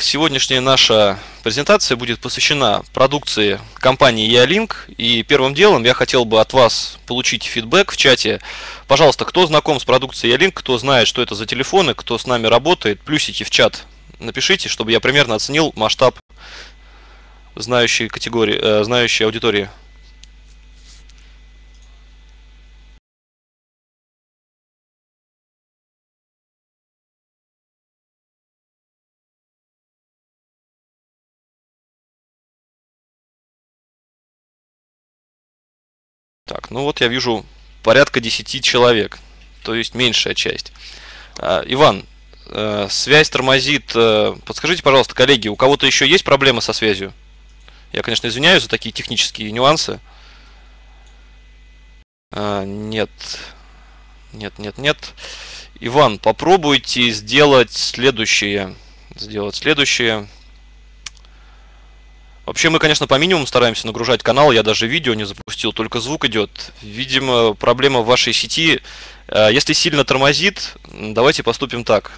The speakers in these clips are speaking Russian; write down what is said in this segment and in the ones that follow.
сегодняшняя наша презентация будет посвящена продукции компании Ялинк. И первым делом я хотел бы от вас получить фидбэк в чате. Пожалуйста, кто знаком с продукцией Ялинк, кто знает, что это за телефоны, кто с нами работает, плюсики в чат напишите, чтобы я примерно оценил масштаб знающей категории, знающей аудитории. Так, ну вот я вижу порядка 10 человек, то есть меньшая часть. Иван, связь тормозит. Подскажите, пожалуйста, коллеги, у кого-то еще есть проблемы со связью? Я, конечно, извиняюсь за такие технические нюансы. Нет. Нет. Иван, попробуйте сделать следующее. Вообще мы, конечно, по минимуму стараемся нагружать канал. Я даже видео не запустил, только звук идет. Видимо, проблема в вашей сети. Если сильно тормозит, давайте поступим так.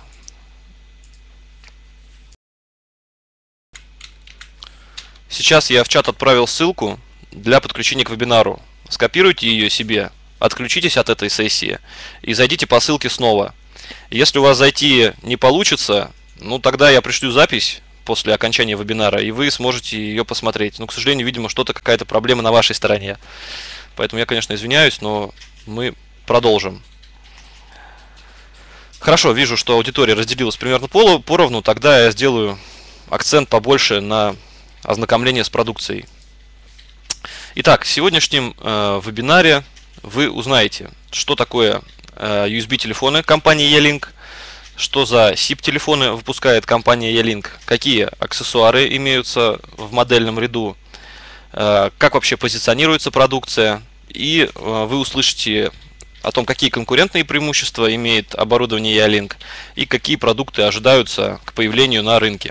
Сейчас я в чат отправил ссылку для подключения к вебинару. Скопируйте ее себе, отключитесь от этой сессии и зайдите по ссылке снова. Если у вас зайти не получится, ну тогда я пришлю запись после окончания вебинара, и вы сможете ее посмотреть. Но, к сожалению, видимо, какая-то проблема на вашей стороне. Поэтому я, конечно, извиняюсь, но мы продолжим. Хорошо, вижу, что аудитория разделилась примерно поровну. Тогда я сделаю акцент побольше на ознакомление с продукцией. Итак, в сегодняшнем вебинаре вы узнаете, что такое USB-телефоны компании Ялинк, что за SIP-телефоны выпускает компания Ялинк, какие аксессуары имеются в модельном ряду, как вообще позиционируется продукция, и вы услышите о том, какие конкурентные преимущества имеет оборудование Ялинк и какие продукты ожидаются к появлению на рынке.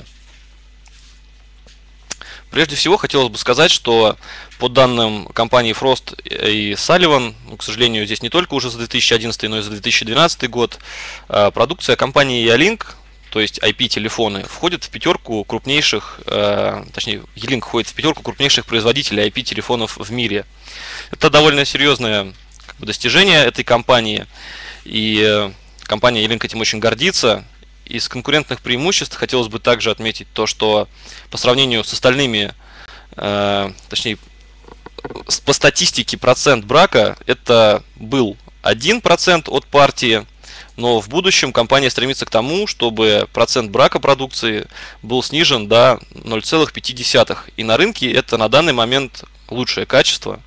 Прежде всего, хотелось бы сказать, что по данным компании Frost и Sullivan, к сожалению, здесь не только уже за 2011, но и за 2012 год, продукция компании Ялинк, то есть IP-телефоны, входит в пятерку крупнейших, точнее, Ялинк входит в пятерку крупнейших производителей IP-телефонов в мире. Это довольно серьезное достижение этой компании, и компания Ялинк этим очень гордится. Из конкурентных преимуществ хотелось бы также отметить то, что по сравнению с остальными, точнее, по статистике процент брака это был 1% от партии, но в будущем компания стремится к тому, чтобы процент брака продукции был снижен до 0,5. И на рынке это на данный момент лучшее качество.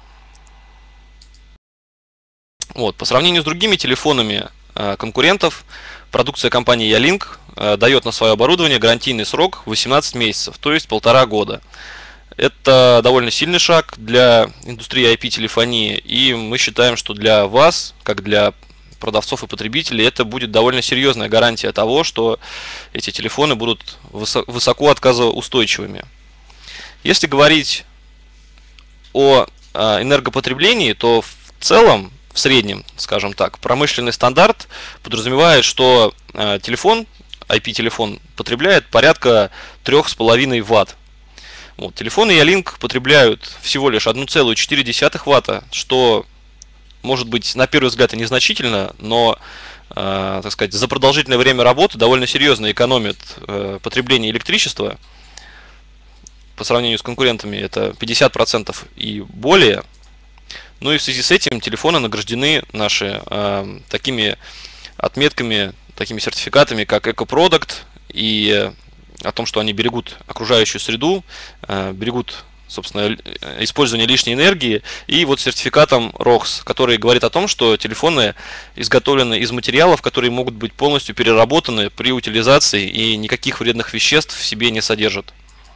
Вот, по сравнению с другими телефонами конкурентов, продукция компании Ялинк дает на свое оборудование гарантийный срок 18 месяцев, то есть 1,5 года. Это довольно сильный шаг для индустрии IP-телефонии, и мы считаем, что для вас, как для продавцов и потребителей, это будет довольно серьезная гарантия того, что эти телефоны будут высоко отказоустойчивыми. Если говорить о энергопотреблении, то в целом, в среднем, скажем так, промышленный стандарт подразумевает, что телефон, IP-телефон потребляет порядка 3,5 Вт. Вот, телефоны Ялинк потребляют всего лишь 1,4 Вт, что может быть на первый взгляд и незначительно, но так сказать, за продолжительное время работы довольно серьезно экономит потребление электричества. По сравнению с конкурентами это 50% и более. Ну и в связи с этим телефоны награждены наши такими отметками, такими сертификатами, как EcoProduct, и о том, что они берегут окружающую среду, берегут, собственно, использование лишней энергии, и вот сертификатом ROX, который говорит о том, что телефоны изготовлены из материалов, которые могут быть полностью переработаны при утилизации и никаких вредных веществ в себе не содержат.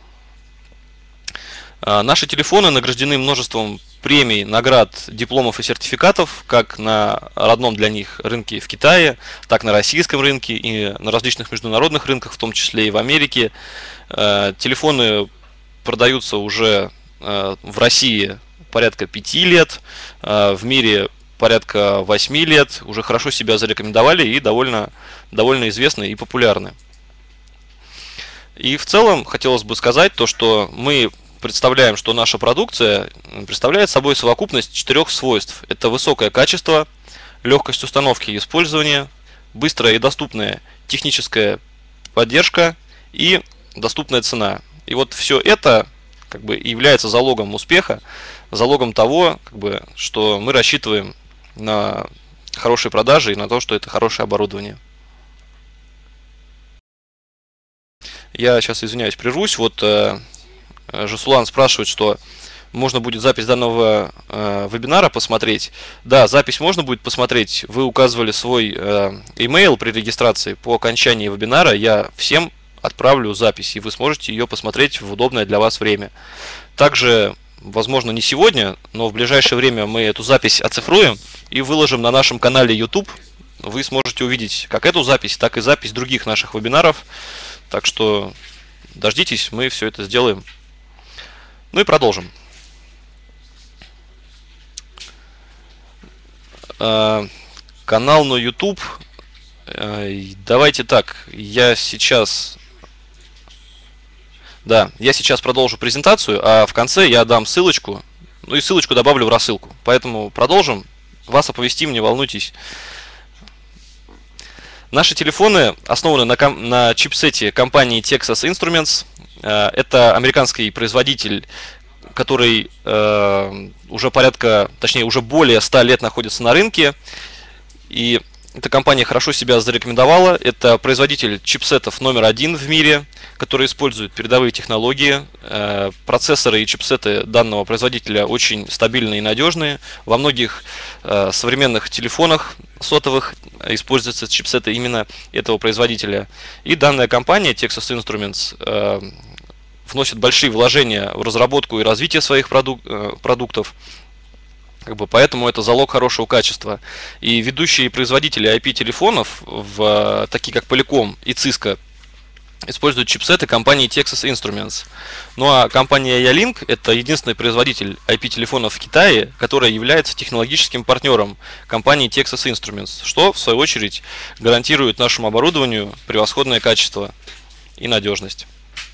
Наши телефоны награждены множеством премий, наград, дипломов и сертификатов, как на родном для них рынке в Китае, так на российском рынке и на различных международных рынках, в том числе и в Америке. Телефоны продаются уже в России порядка 5 лет, в мире порядка 8 лет, уже хорошо себя зарекомендовали и довольно известны и популярны. И в целом хотелось бы сказать то, что мы представляем, что наша продукция представляет собой совокупность 4 свойств. Это высокое качество, легкость установки и использования, быстрая и доступная техническая поддержка и доступная цена. И вот все это как бы является залогом успеха, залогом того, как бы, что мы рассчитываем на хорошие продажи и на то, что это хорошее оборудование. Я сейчас, извиняюсь, прервусь. Вот Жасулан спрашивает, что можно будет запись данного вебинара посмотреть. Да, запись можно будет посмотреть. Вы указывали свой email при регистрации. По окончании вебинара я всем отправлю запись, и вы сможете ее посмотреть в удобное для вас время. Также, возможно, не сегодня, но в ближайшее время мы эту запись оцифруем и выложим на нашем канале YouTube. Вы сможете увидеть как эту запись, так и запись других наших вебинаров. Так что дождитесь, мы все это сделаем. Ну и продолжим. Канал на YouTube. Давайте так, я сейчас продолжу презентацию, а в конце я дам ссылочку, ну и ссылочку добавлю в рассылку. Поэтому продолжим. Вас оповестим, не волнуйтесь. Наши телефоны основаны на чипсете компании Texas Instruments. Это американский производитель, который уже более 100 лет находится на рынке. И эта компания хорошо себя зарекомендовала. Это производитель чипсетов номер 1 в мире, который использует передовые технологии. Процессоры и чипсеты данного производителя очень стабильные и надежные. Во многих современных телефонах сотовых используются чипсеты именно этого производителя. И данная компания Texas Instruments вносит большие вложения в разработку и развитие своих продуктов. Поэтому это залог хорошего качества. И ведущие производители IP-телефонов, такие как Polycom и Cisco, используют чипсеты компании Texas Instruments. Ну а компания Ялинк — это единственный производитель IP-телефонов в Китае, которая является технологическим партнером компании Texas Instruments, что в свою очередь гарантирует нашему оборудованию превосходное качество и надежность.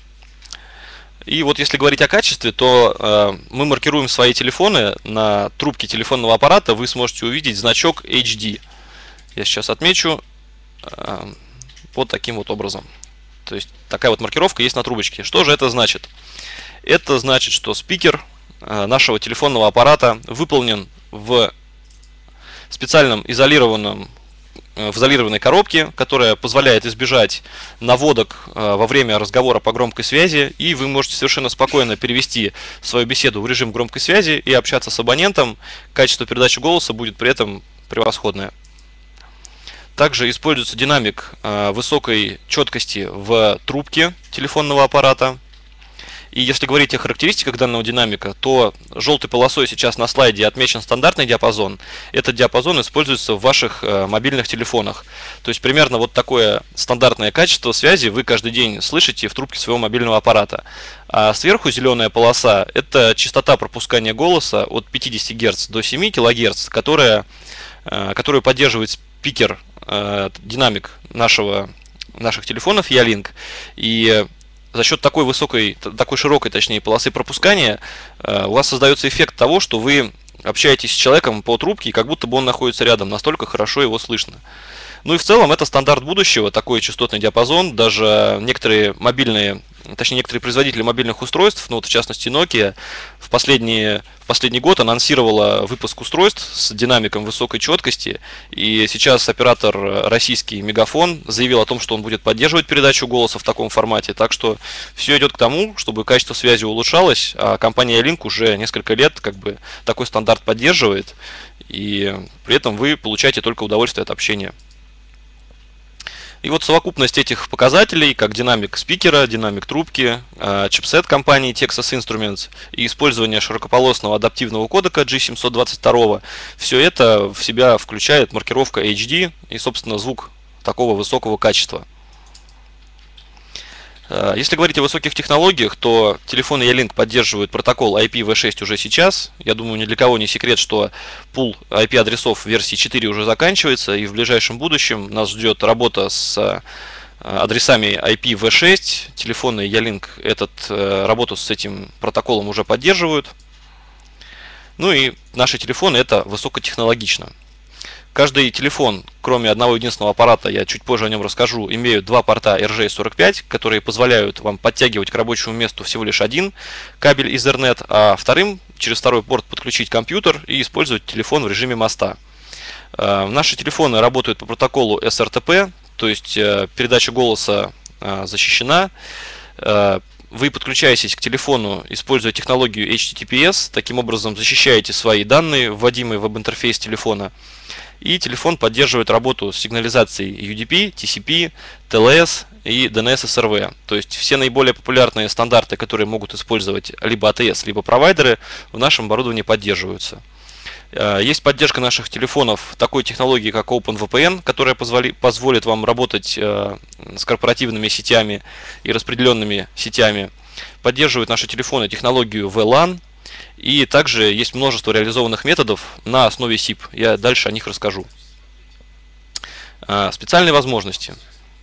И вот если говорить о качестве, то мы маркируем свои телефоны на трубке телефонного аппарата. Вы сможете увидеть значок HD. Я сейчас отмечу вот таким вот образом. То есть такая вот маркировка есть на трубочке. Что же это значит? Это значит, что спикер нашего телефонного аппарата выполнен в специальном в изолированной коробке, которая позволяет избежать наводок во время разговора по громкой связи, и вы можете совершенно спокойно перевести свою беседу в режим громкой связи и общаться с абонентом. Качество передачи голоса будет при этом превосходное. Также используется динамик высокой четкости в трубке телефонного аппарата. И если говорить о характеристиках данного динамика, то желтой полосой сейчас на слайде отмечен стандартный диапазон. Этот диапазон используется в ваших мобильных телефонах. То есть примерно вот такое стандартное качество связи вы каждый день слышите в трубке своего мобильного аппарата. А сверху зеленая полоса — это частота пропускания голоса от 50 Гц до 7 кГц, которую поддерживает спикер, динамик наших телефонов Ялинк. И за счет такой широкой, полосы пропускания у вас создается эффект того, что вы общаетесь с человеком по трубке, как будто бы он находится рядом, настолько хорошо его слышно. Ну и в целом это стандарт будущего, такой частотный диапазон. Даже некоторые производители мобильных устройств, ну вот в частности Nokia, в последний год анонсировала выпуск устройств с динамиком высокой четкости. И сейчас оператор российский Мегафон заявил о том, что он будет поддерживать передачу голоса в таком формате. Так что все идет к тому, чтобы качество связи улучшалось, а компания Ялинк уже несколько лет такой стандарт поддерживает. И при этом вы получаете только удовольствие от общения. И вот совокупность этих показателей, как динамик спикера, динамик трубки, чипсет компании Texas Instruments и использование широкополосного адаптивного кодека G722, все это в себя включает маркировка HD и, собственно, звук такого высокого качества. Если говорить о высоких технологиях, то телефоны Ялинк поддерживают протокол IPv6 уже сейчас. Я думаю, ни для кого не секрет, что пул IP-адресов версии 4 уже заканчивается, и в ближайшем будущем нас ждет работа с адресами IPv6. Телефоны Ялинк работу с этим протоколом уже поддерживают. Ну и наши телефоны это высокотехнологично. Каждый телефон, кроме одного единственного аппарата, я чуть позже о нем расскажу, имеют два порта RJ45, которые позволяют вам подтягивать к рабочему месту всего лишь один кабель Ethernet, а через второй порт подключить компьютер и использовать телефон в режиме моста. Наши телефоны работают по протоколу SRTP, то есть передача голоса защищена. Вы подключаетесь к телефону, используя технологию HTTPS, таким образом защищаете свои данные, вводимые в веб-интерфейс телефона. И телефон поддерживает работу с сигнализацией UDP, TCP, TLS и DNS-SRV. То есть все наиболее популярные стандарты, которые могут использовать либо ATS, либо провайдеры, в нашем оборудовании поддерживаются. Есть поддержка наших телефонов такой технологии, как OpenVPN, которая позволит вам работать с корпоративными сетями и распределенными сетями. Поддерживают наши телефоны технологию VLAN. И также есть множество реализованных методов на основе SIP. Я дальше о них расскажу. Специальные возможности.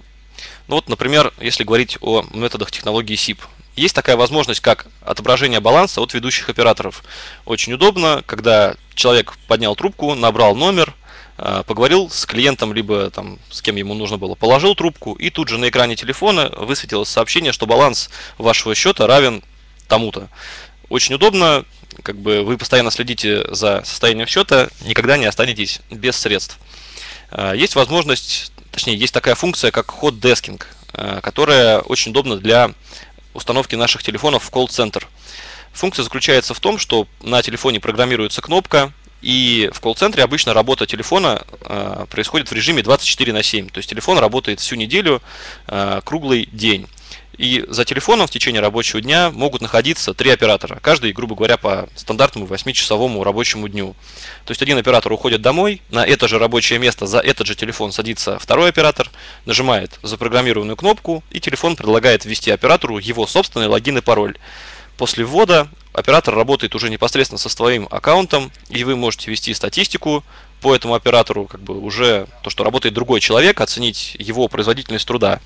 Ну вот, например, если говорить о методах технологии SIP. Есть такая возможность, как отображение баланса от ведущих операторов. Очень удобно, когда человек поднял трубку, набрал номер, поговорил с клиентом, либо там, с кем ему нужно было, положил трубку, и тут же на экране телефона высветилось сообщение, что баланс вашего счета равен тому-то. Очень удобно, вы постоянно следите за состоянием счета, никогда не останетесь без средств. Есть возможность, точнее, есть такая функция, как hot desking, которая очень удобна для установки наших телефонов в колл-центр. Функция заключается в том, что на телефоне программируется кнопка, и в колл-центре обычно работа телефона происходит в режиме 24/7, то есть телефон работает всю неделю, круглый день. И за телефоном в течение рабочего дня могут находиться 3 оператора, каждый, грубо говоря, по стандартному 8-часовому рабочему дню. То есть один оператор уходит домой, на это же рабочее место за этот же телефон садится второй оператор, нажимает запрограммированную кнопку, и телефон предлагает ввести оператору его собственный логин и пароль. После ввода оператор работает уже непосредственно со своим аккаунтом, и вы можете вести статистику по этому оператору, уже то, что работает другой человек, оценить его производительность труда.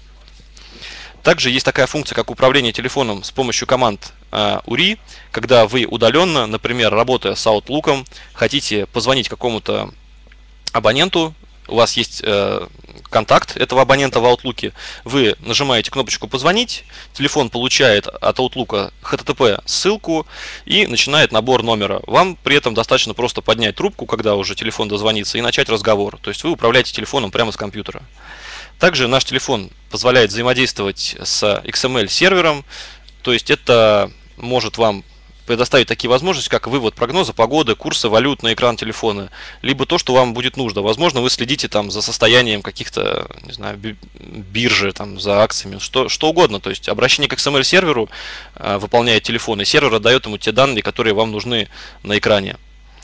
Также есть такая функция, как управление телефоном с помощью команд URI, когда вы удаленно, например, работая с Outlook, хотите позвонить какому-то абоненту, у вас есть контакт этого абонента в Outlook, вы нажимаете кнопочку «Позвонить», телефон получает от Outlook HTTP ссылку и начинает набор номера. Вам при этом достаточно просто поднять трубку, когда уже телефон дозвонится, и начать разговор. То есть вы управляете телефоном прямо с компьютера. Также наш телефон позволяет взаимодействовать с XML-сервером, то есть это может вам предоставить такие возможности, как вывод прогноза погоды, курса валют на экран телефона, либо то, что вам будет нужно. Возможно, вы следите за состоянием каких-то, не знаю, биржи, за акциями, что угодно. То есть обращение к XML-серверу выполняет телефон, и сервер отдает ему те данные, которые вам нужны на экране.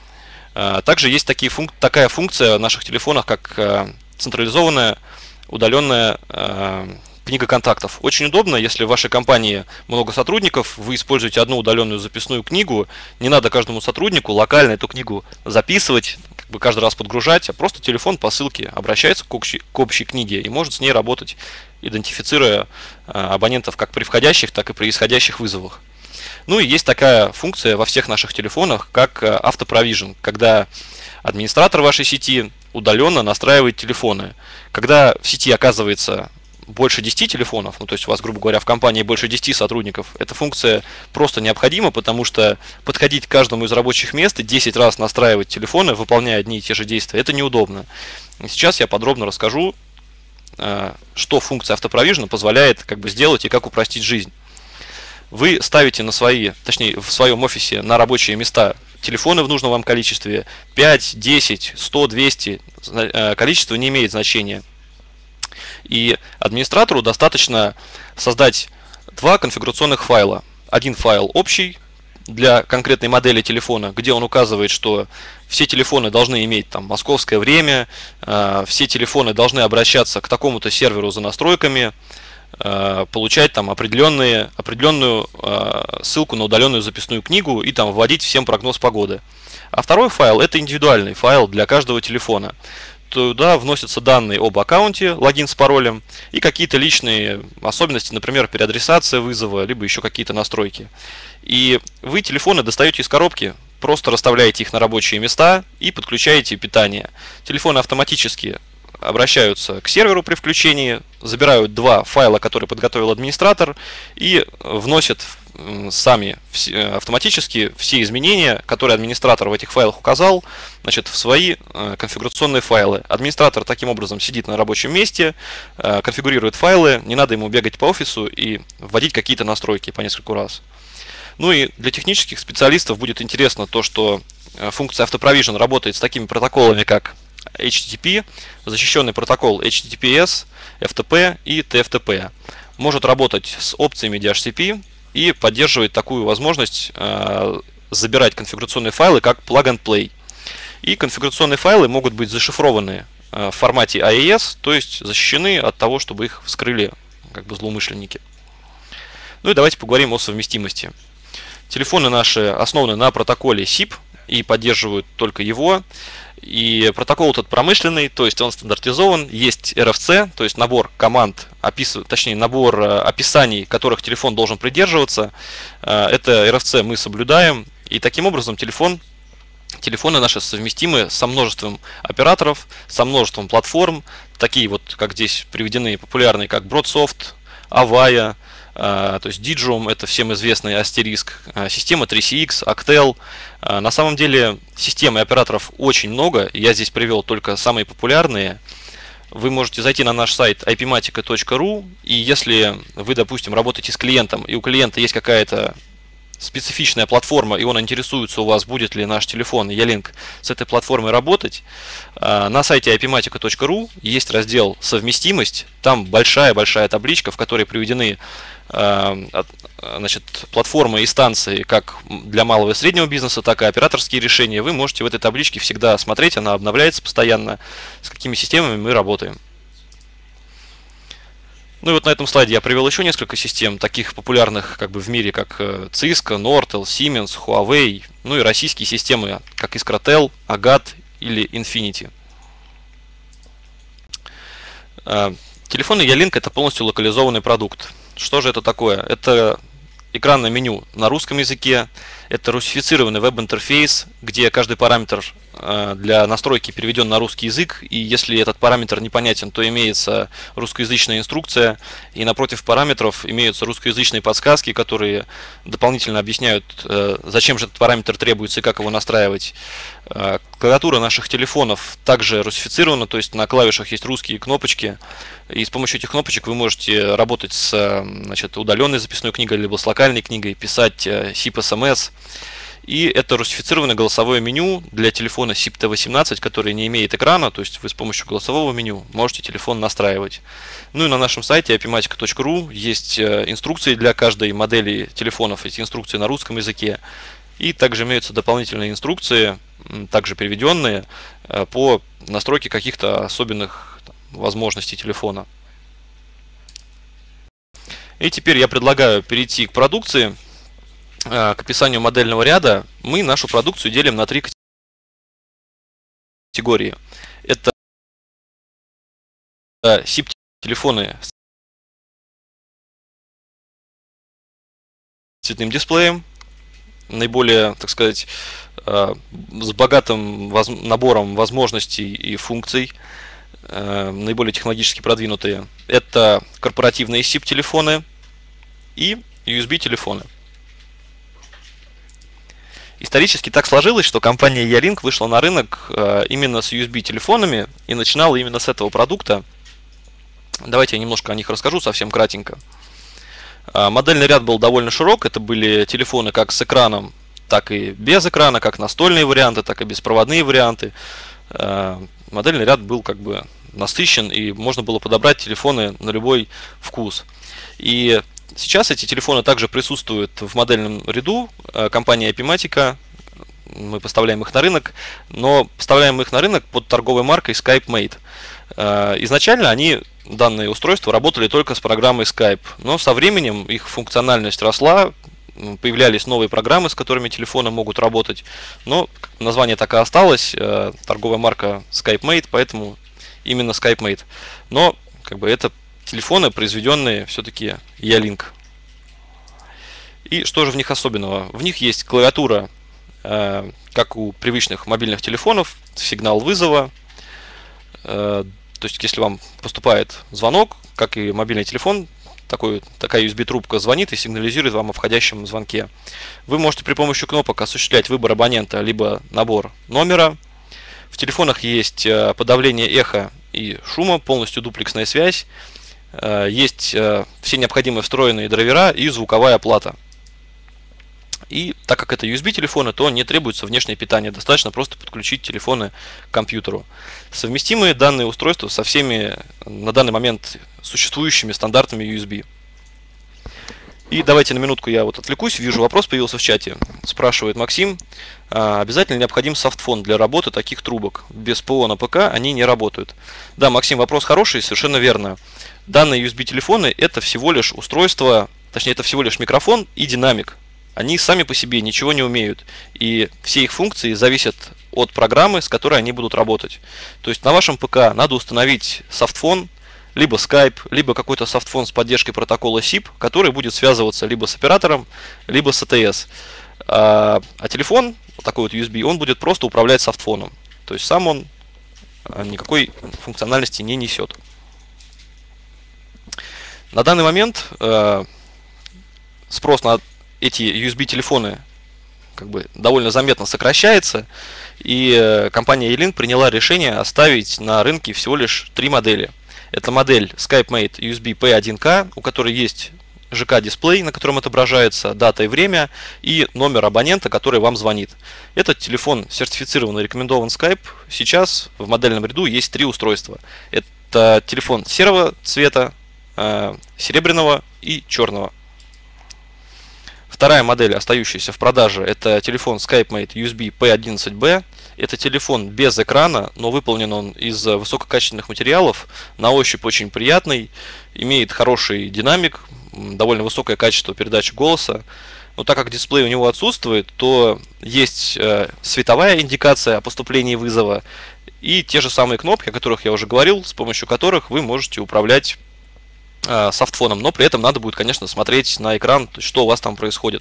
Также есть такая функция в наших телефонах, как централизованная удаленная книга контактов. Очень удобно, если в вашей компании много сотрудников, вы используете одну удаленную записную книгу, не надо каждому сотруднику локально эту книгу записывать, каждый раз подгружать, а просто телефон по ссылке обращается к общей книге и может с ней работать, идентифицируя абонентов как при входящих, так и при исходящих вызовах. Ну и есть такая функция во всех наших телефонах, как автопровижн, когда администратор вашей сети удаленно настраивает телефоны. Когда в сети оказывается больше 10 телефонов, то есть у вас, грубо говоря, в компании больше 10 сотрудников, эта функция просто необходима, потому что подходить к каждому из рабочих мест и 10 раз настраивать телефоны, выполняя одни и те же действия, это неудобно. Сейчас я подробно расскажу, что функция автопровижна позволяет сделать и как упростить жизнь. Вы ставите в своем офисе на рабочие места телефоны в нужном вам количестве, 5, 10, 100, 200, количество не имеет значения. И администратору достаточно создать 2 конфигурационных файла. Один файл общий для конкретной модели телефона, где он указывает, что все телефоны должны иметь московское время, все телефоны должны обращаться к такому-то серверу за настройками, получать определенную ссылку на удаленную записную книгу и вводить всем прогноз погоды. А второй файл — это индивидуальный файл для каждого телефона. туда вносятся данные об аккаунте, логин с паролем и какие-то личные особенности, например, переадресация вызова, либо еще какие-то настройки. И вы телефоны достаете из коробки, просто расставляете их на рабочие места и подключаете питание. Телефоны автоматически обращаются к серверу при включении, забирают два файла, которые подготовил администратор, и вносят сами автоматически все изменения, которые администратор в этих файлах указал, значит, в свои конфигурационные файлы. Администратор таким образом сидит на рабочем месте, конфигурирует файлы, не надо ему бегать по офису и вводить какие-то настройки по нескольку раз. Ну и для технических специалистов будет интересно то, что функция автопровижен работает с такими протоколами, как HTTP, защищенный протокол HTTPS, FTP и TFTP. Может работать с опциями DHCP и поддерживает такую возможность забирать конфигурационные файлы как plug and play. И конфигурационные файлы могут быть зашифрованы в формате AES, то есть защищены от того, чтобы их вскрыли как бы злоумышленники. Ну и давайте поговорим о совместимости. Телефоны наши основаны на протоколе SIP и поддерживают только его. И протокол этот промышленный, то есть он стандартизован. Есть RFC, то есть набор команд, точнее набор описаний, которых телефон должен придерживаться. Это RFC мы соблюдаем. И таким образом телефоны наши совместимы со множеством операторов, со множеством платформ, такие вот, как здесь приведены, популярные, как Broadsoft, Avaya, то есть Digium, это всем известный Asterisk, система 3CX, Actel. На самом деле систем и операторов очень много, я здесь привел только самые популярные. Вы можете зайти на наш сайт ipmatica.ru, и если вы, допустим, работаете с клиентом, и у клиента есть какая-то специфичная платформа, и он интересуется у вас, будет ли наш телефон Ялинк с этой платформой работать, на сайте ipmatica.ru есть раздел «Совместимость». Там большая-большая табличка, в которой приведены значит, платформы и станции как для малого и среднего бизнеса, так и операторские решения. Вы можете в этой табличке всегда смотреть, она обновляется постоянно, с какими системами мы работаем. Ну и вот на этом слайде я привел еще несколько систем, таких популярных как бы в мире, как Cisco, Nortel, Siemens, Huawei, ну и российские системы, как Искраtel, Агат или Infinity. Телефоны Ялинк это полностью локализованный продукт. Что же это такое? Это экранное меню на русском языке, это русифицированный веб-интерфейс, где каждый параметр для настройки переведен на русский язык, и если этот параметр непонятен, то имеется русскоязычная инструкция, и напротив параметров имеются русскоязычные подсказки, которые дополнительно объясняют, зачем же этот параметр требуется и как его настраивать. Клавиатура наших телефонов также русифицирована, то есть на клавишах есть русские кнопочки, и с помощью этих кнопочек вы можете работать с, значит, удаленной записной книгой, либо с локальной книгой, писать SIP-SMS. И это русифицированное голосовое меню для телефона SIP-T18, который не имеет экрана, то есть вы с помощью голосового меню можете телефон настраивать. Ну и на нашем сайте ipmatica.ru есть инструкции для каждой модели телефонов, эти инструкции на русском языке. И также имеются дополнительные инструкции, также переведенные, по настройке каких-то особенных возможностей телефона. И теперь я предлагаю перейти к продукции. К описанию модельного ряда. Мы нашу продукцию делим на три категории. Это SIP-телефоны с цветным дисплеем, наиболее, так сказать, с богатым набором возможностей и функций, наиболее технологически продвинутые. Это корпоративные SIP-телефоны и USB-телефоны. Исторически так сложилось, что компания Ялинк вышла на рынок именно с USB-телефонами и начинала именно с этого продукта. Давайте я немножко о них расскажу, совсем кратенько. Модельный ряд был довольно широк, это были телефоны как с экраном, так и без экрана, как настольные варианты, так и беспроводные варианты. Модельный ряд был как бы насыщен, и можно было подобрать телефоны на любой вкус. И сейчас эти телефоны также присутствуют в модельном ряду компании Ipmatica. Мы поставляем их на рынок, но поставляем их на рынок под торговой маркой SkypeMate. Изначально данные устройства работали только с программой Skype, но со временем их функциональность росла, появлялись новые программы, с которыми телефоны могут работать, но название так и осталось, торговая марка SkypeMate, поэтому именно SkypeMate. Но как бы это телефоны, произведенные все-таки Ялинк. И что же в них особенного? В них есть клавиатура, как у привычных мобильных телефонов, сигнал вызова. То есть, если вам поступает звонок, как и мобильный телефон, такая USB-трубка звонит и сигнализирует вам о входящем звонке. Вы можете при помощи кнопок осуществлять выбор абонента, либо набор номера. В телефонах есть подавление эха и шума, полностью дуплексная связь. Есть все необходимые встроенные драйвера и звуковая плата. И так как это USB-телефоны, то не требуется внешнее питание, достаточно просто подключить телефоны к компьютеру. Совместимы данные устройства со всеми на данный момент существующими стандартами USB. И давайте на минутку я отвлекусь, вижу вопрос появился в чате. Спрашивает Максим, обязательно необходим софтфон для работы таких трубок? Без ПО на ПК они не работают. Да, Максим, вопрос хороший, совершенно верно. Данные USB-телефоны это всего лишь устройство, точнее это всего лишь микрофон и динамик. Они сами по себе ничего не умеют, и все их функции зависят от программы, с которой они будут работать. То есть на вашем ПК надо установить софтфон, либо Skype, либо какой-то софтфон с поддержкой протокола SIP, который будет связываться либо с оператором, либо с ATS. А телефон, такой USB, он будет просто управлять софтфоном. То есть сам он никакой функциональности не несет. На данный момент спрос на эти USB-телефоны довольно заметно сокращается, и компания E-Link приняла решение оставить на рынке всего лишь 3 модели. Это модель SkypeMate USB P1K, у которой есть ЖК-дисплей, на котором отображается дата и время, и номер абонента, который вам звонит. Этот телефон сертифицирован и рекомендован Skype. Сейчас в модельном ряду есть 3 устройства. Это телефон серого цвета, серебряного и черного. Вторая модель, остающаяся в продаже, это телефон SkypeMate USB P11B. Это телефон без экрана, но выполнен он из высококачественных материалов, на ощупь очень приятный, имеет хороший динамик, довольно высокое качество передачи голоса. Но так как дисплей у него отсутствует, то есть световая индикация о поступлении вызова и те же самые кнопки, о которых я уже говорил, с помощью которых вы можете управлять софтфоном, но при этом надо будет, конечно, смотреть на экран, что у вас там происходит.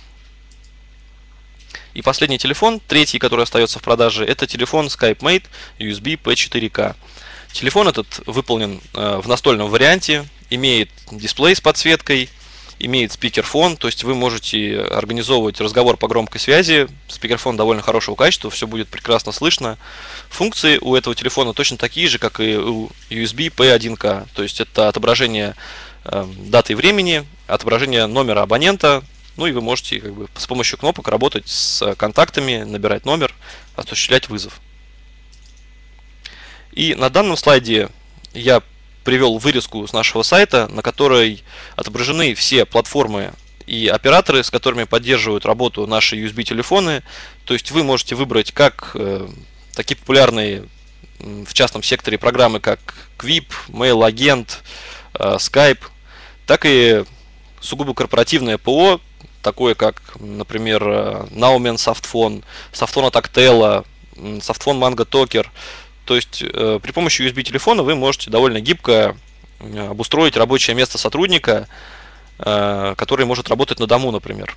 И последний телефон, третий, который остается в продаже, это телефон SkypeMate USB P4K. Телефон этот выполнен в настольном варианте, имеет дисплей с подсветкой, имеет спикерфон, то есть вы можете организовывать разговор по громкой связи, спикерфон довольно хорошего качества, все будет прекрасно слышно. Функции у этого телефона точно такие же, как и у USB P1K, то есть это отображение даты и времени, отображение номера абонента, ну и вы можете с помощью кнопок работать с контактами, набирать номер, осуществлять вызов. И на данном слайде я привел вырезку с нашего сайта, на которой отображены все платформы и операторы, с которыми поддерживают работу наши USB-телефоны. То есть вы можете выбрать как такие популярные в частном секторе программы, как Quip, Mail-агент, Skype, так и сугубо корпоративное ПО, такое как, например, Naumen Softphone, Softphone Tactela, Softphone Mango Talker. То есть при помощи USB-телефона вы можете довольно гибко обустроить рабочее место сотрудника, который может работать на дому, например.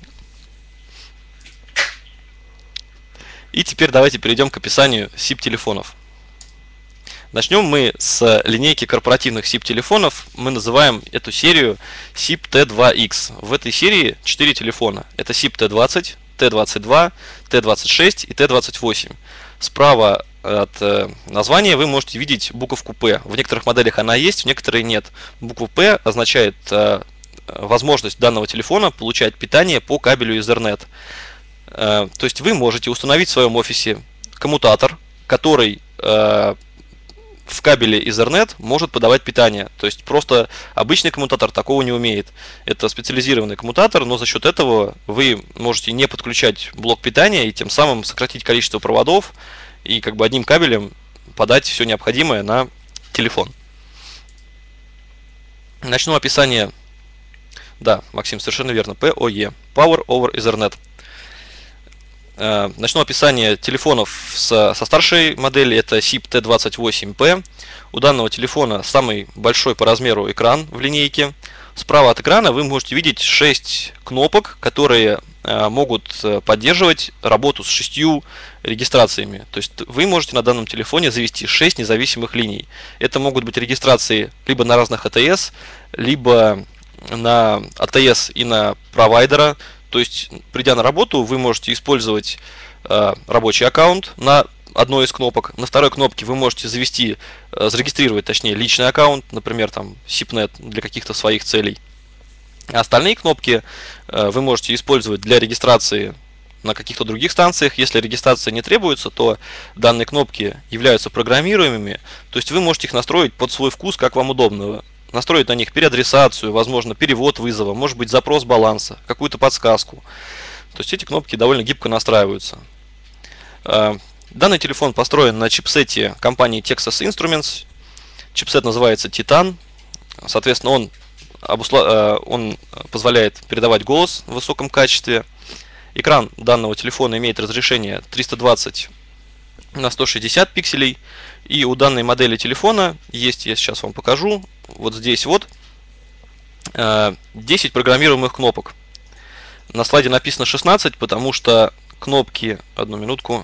И теперь давайте перейдем к описанию SIP-телефонов. Начнем мы с линейки корпоративных SIP-телефонов. Мы называем эту серию SIP T2X. В этой серии 4 телефона. Это SIP T20, T22, T26 и T28. Справа от названия вы можете видеть буковку P. В некоторых моделях она есть, в некоторых нет. Буква P означает возможность данного телефона получать питание по кабелю Ethernet. То есть вы можете установить в своем офисе коммутатор, который в кабеле Ethernet может подавать питание. То есть просто обычный коммутатор такого не умеет. Это специализированный коммутатор, но за счет этого вы можете не подключать блок питания и тем самым сократить количество проводов и одним кабелем подать все необходимое на телефон. Начну описание Да, Максим, совершенно верно. PoE. Power over Ethernet. Начну описание телефонов со старшей модели. Это SIP T28P. У данного телефона самый большой по размеру экран в линейке. Справа от экрана вы можете видеть 6 кнопок, которые могут поддерживать работу с 6 регистрациями. То есть вы можете на данном телефоне завести 6 независимых линий. Это могут быть регистрации либо на разных АТС, либо на АТС и на провайдера. То есть, придя на работу, вы можете использовать рабочий аккаунт на одной из кнопок. На второй кнопке вы можете зарегистрировать, точнее, личный аккаунт, например, там SIP-нет для каких-то своих целей. А остальные кнопки вы можете использовать для регистрации на каких-то других станциях. Если регистрация не требуется, то данные кнопки являются программируемыми. То есть вы можете их настроить под свой вкус, как вам удобно. Настроить на них переадресацию, возможно, перевод вызова, может быть, запрос баланса, какую-то подсказку. То есть эти кнопки довольно гибко настраиваются. Данный телефон построен на чипсете компании Texas Instruments. Чипсет называется Titan. Соответственно, он позволяет передавать голос в высоком качестве. Экран данного телефона имеет разрешение 320 на 160 пикселей. И у данной модели телефона есть, я сейчас вам покажу, вот здесь вот 10 программируемых кнопок. На слайде написано 16, потому что кнопки, одну минутку,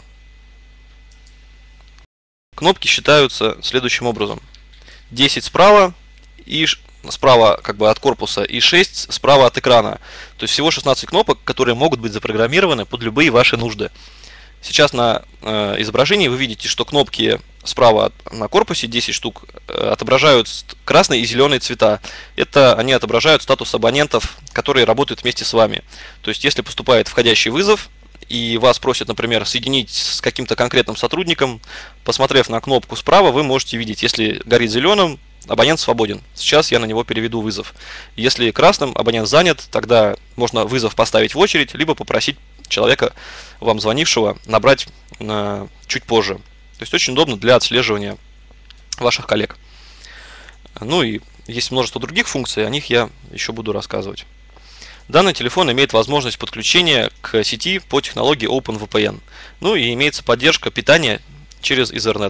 кнопки считаются следующим образом. 10 справа и справа как бы от корпуса и 6 справа от экрана. То есть всего 16 кнопок, которые могут быть запрограммированы под любые ваши нужды. Сейчас на изображении вы видите, что кнопки справа на корпусе, 10 штук, отображают красный и зеленый цвета. Это они отображают статус абонентов, которые работают вместе с вами. То есть если поступает входящий вызов и вас просят, например, соединить с каким-то конкретным сотрудником, посмотрев на кнопку справа, вы можете видеть, если горит зеленым, абонент свободен. Сейчас я на него переведу вызов. Если красным, абонент занят, тогда можно вызов поставить в очередь, либо попросить человека, вам звонившего, набрать чуть позже. То есть очень удобно для отслеживания ваших коллег. Ну и есть множество других функций, о них я еще буду рассказывать. Данный телефон имеет возможность подключения к сети по технологии OpenVPN. Ну и имеется поддержка питания через Ethernet.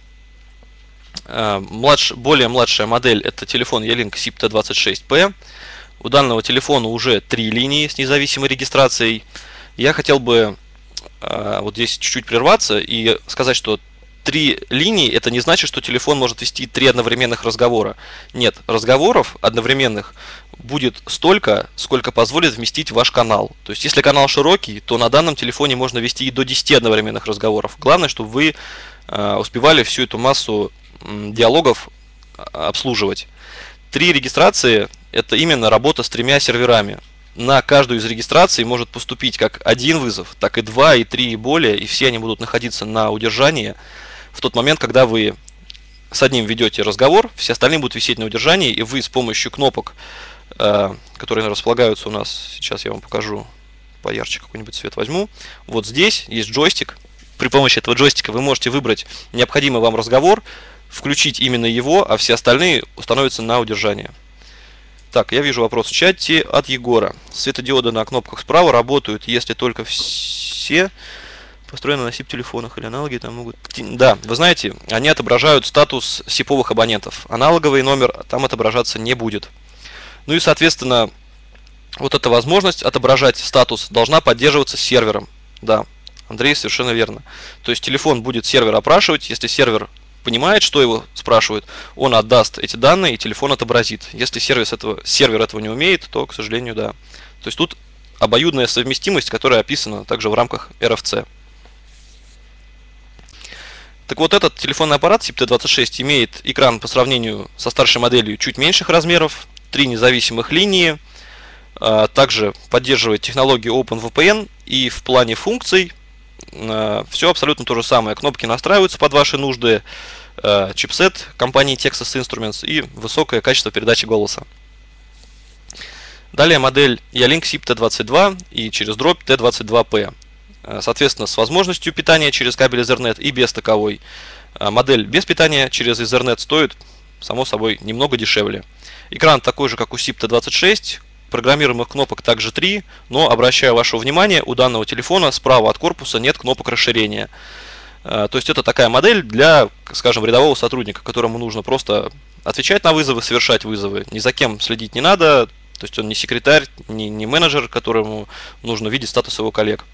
Более младшая модель – это телефон Ялинк SIP T26P. У данного телефона уже 3 линии с независимой регистрацией. Я хотел бы вот здесь чуть-чуть прерваться и сказать, что 3 линии – это не значит, что телефон может вести 3 одновременных разговора. Нет, разговоров одновременных будет столько, сколько позволит вместить ваш канал. То есть, если канал широкий, то на данном телефоне можно вести и до 10 одновременных разговоров. Главное, чтобы вы успевали всю эту массу диалогов обслуживать. 3 регистрации – это именно работа с 3 серверами. На каждую из регистраций может поступить как один вызов, так и 2, и 3, и более, и все они будут находиться на удержании в тот момент, когда вы с одним ведете разговор, все остальные будут висеть на удержании, и вы с помощью кнопок, которые располагаются у нас, сейчас я вам покажу, поярче какой-нибудь цвет возьму, вот здесь есть джойстик. При помощи этого джойстика вы можете выбрать необходимый вам разговор, включить именно его, а все остальные установятся на удержание. Так, я вижу вопрос в чате от Егора. Светодиоды на кнопках справа работают, если только все построены на SIP-телефонах или аналоги там могут... Да, вы знаете, они отображают статус сиповых абонентов. Аналоговый номер там отображаться не будет. Ну и, соответственно, вот эта возможность отображать статус должна поддерживаться сервером. Да, Андрей, совершенно верно. То есть телефон будет сервер опрашивать, если сервер понимает, что его спрашивают, он отдаст эти данные и телефон отобразит. Если сервер этого не умеет, то, к сожалению, да. То есть тут обоюдная совместимость, которая описана также в рамках RFC. Так вот, этот телефонный аппарат SIP T26 имеет экран по сравнению со старшей моделью чуть меньших размеров, 3 независимых линии, также поддерживает технологию OpenVPN, и в плане функций все абсолютно то же самое. Кнопки настраиваются под ваши нужды, чипсет компании Texas Instruments и высокое качество передачи голоса. Далее модель Ялинк SIP T22 и через дробь T22P. Соответственно, с возможностью питания через кабель Ethernet и без таковой. Модель без питания через Ethernet стоит, само собой, немного дешевле. Экран такой же, как у SIP T26. программируемых кнопок также 3, но обращаю ваше внимание, у данного телефона справа от корпуса нет кнопок расширения. То есть это такая модель для, скажем, рядового сотрудника, которому нужно просто отвечать на вызовы, совершать вызовы. Ни за кем следить не надо, то есть он не секретарь, не менеджер, которому нужно видеть статус его коллег.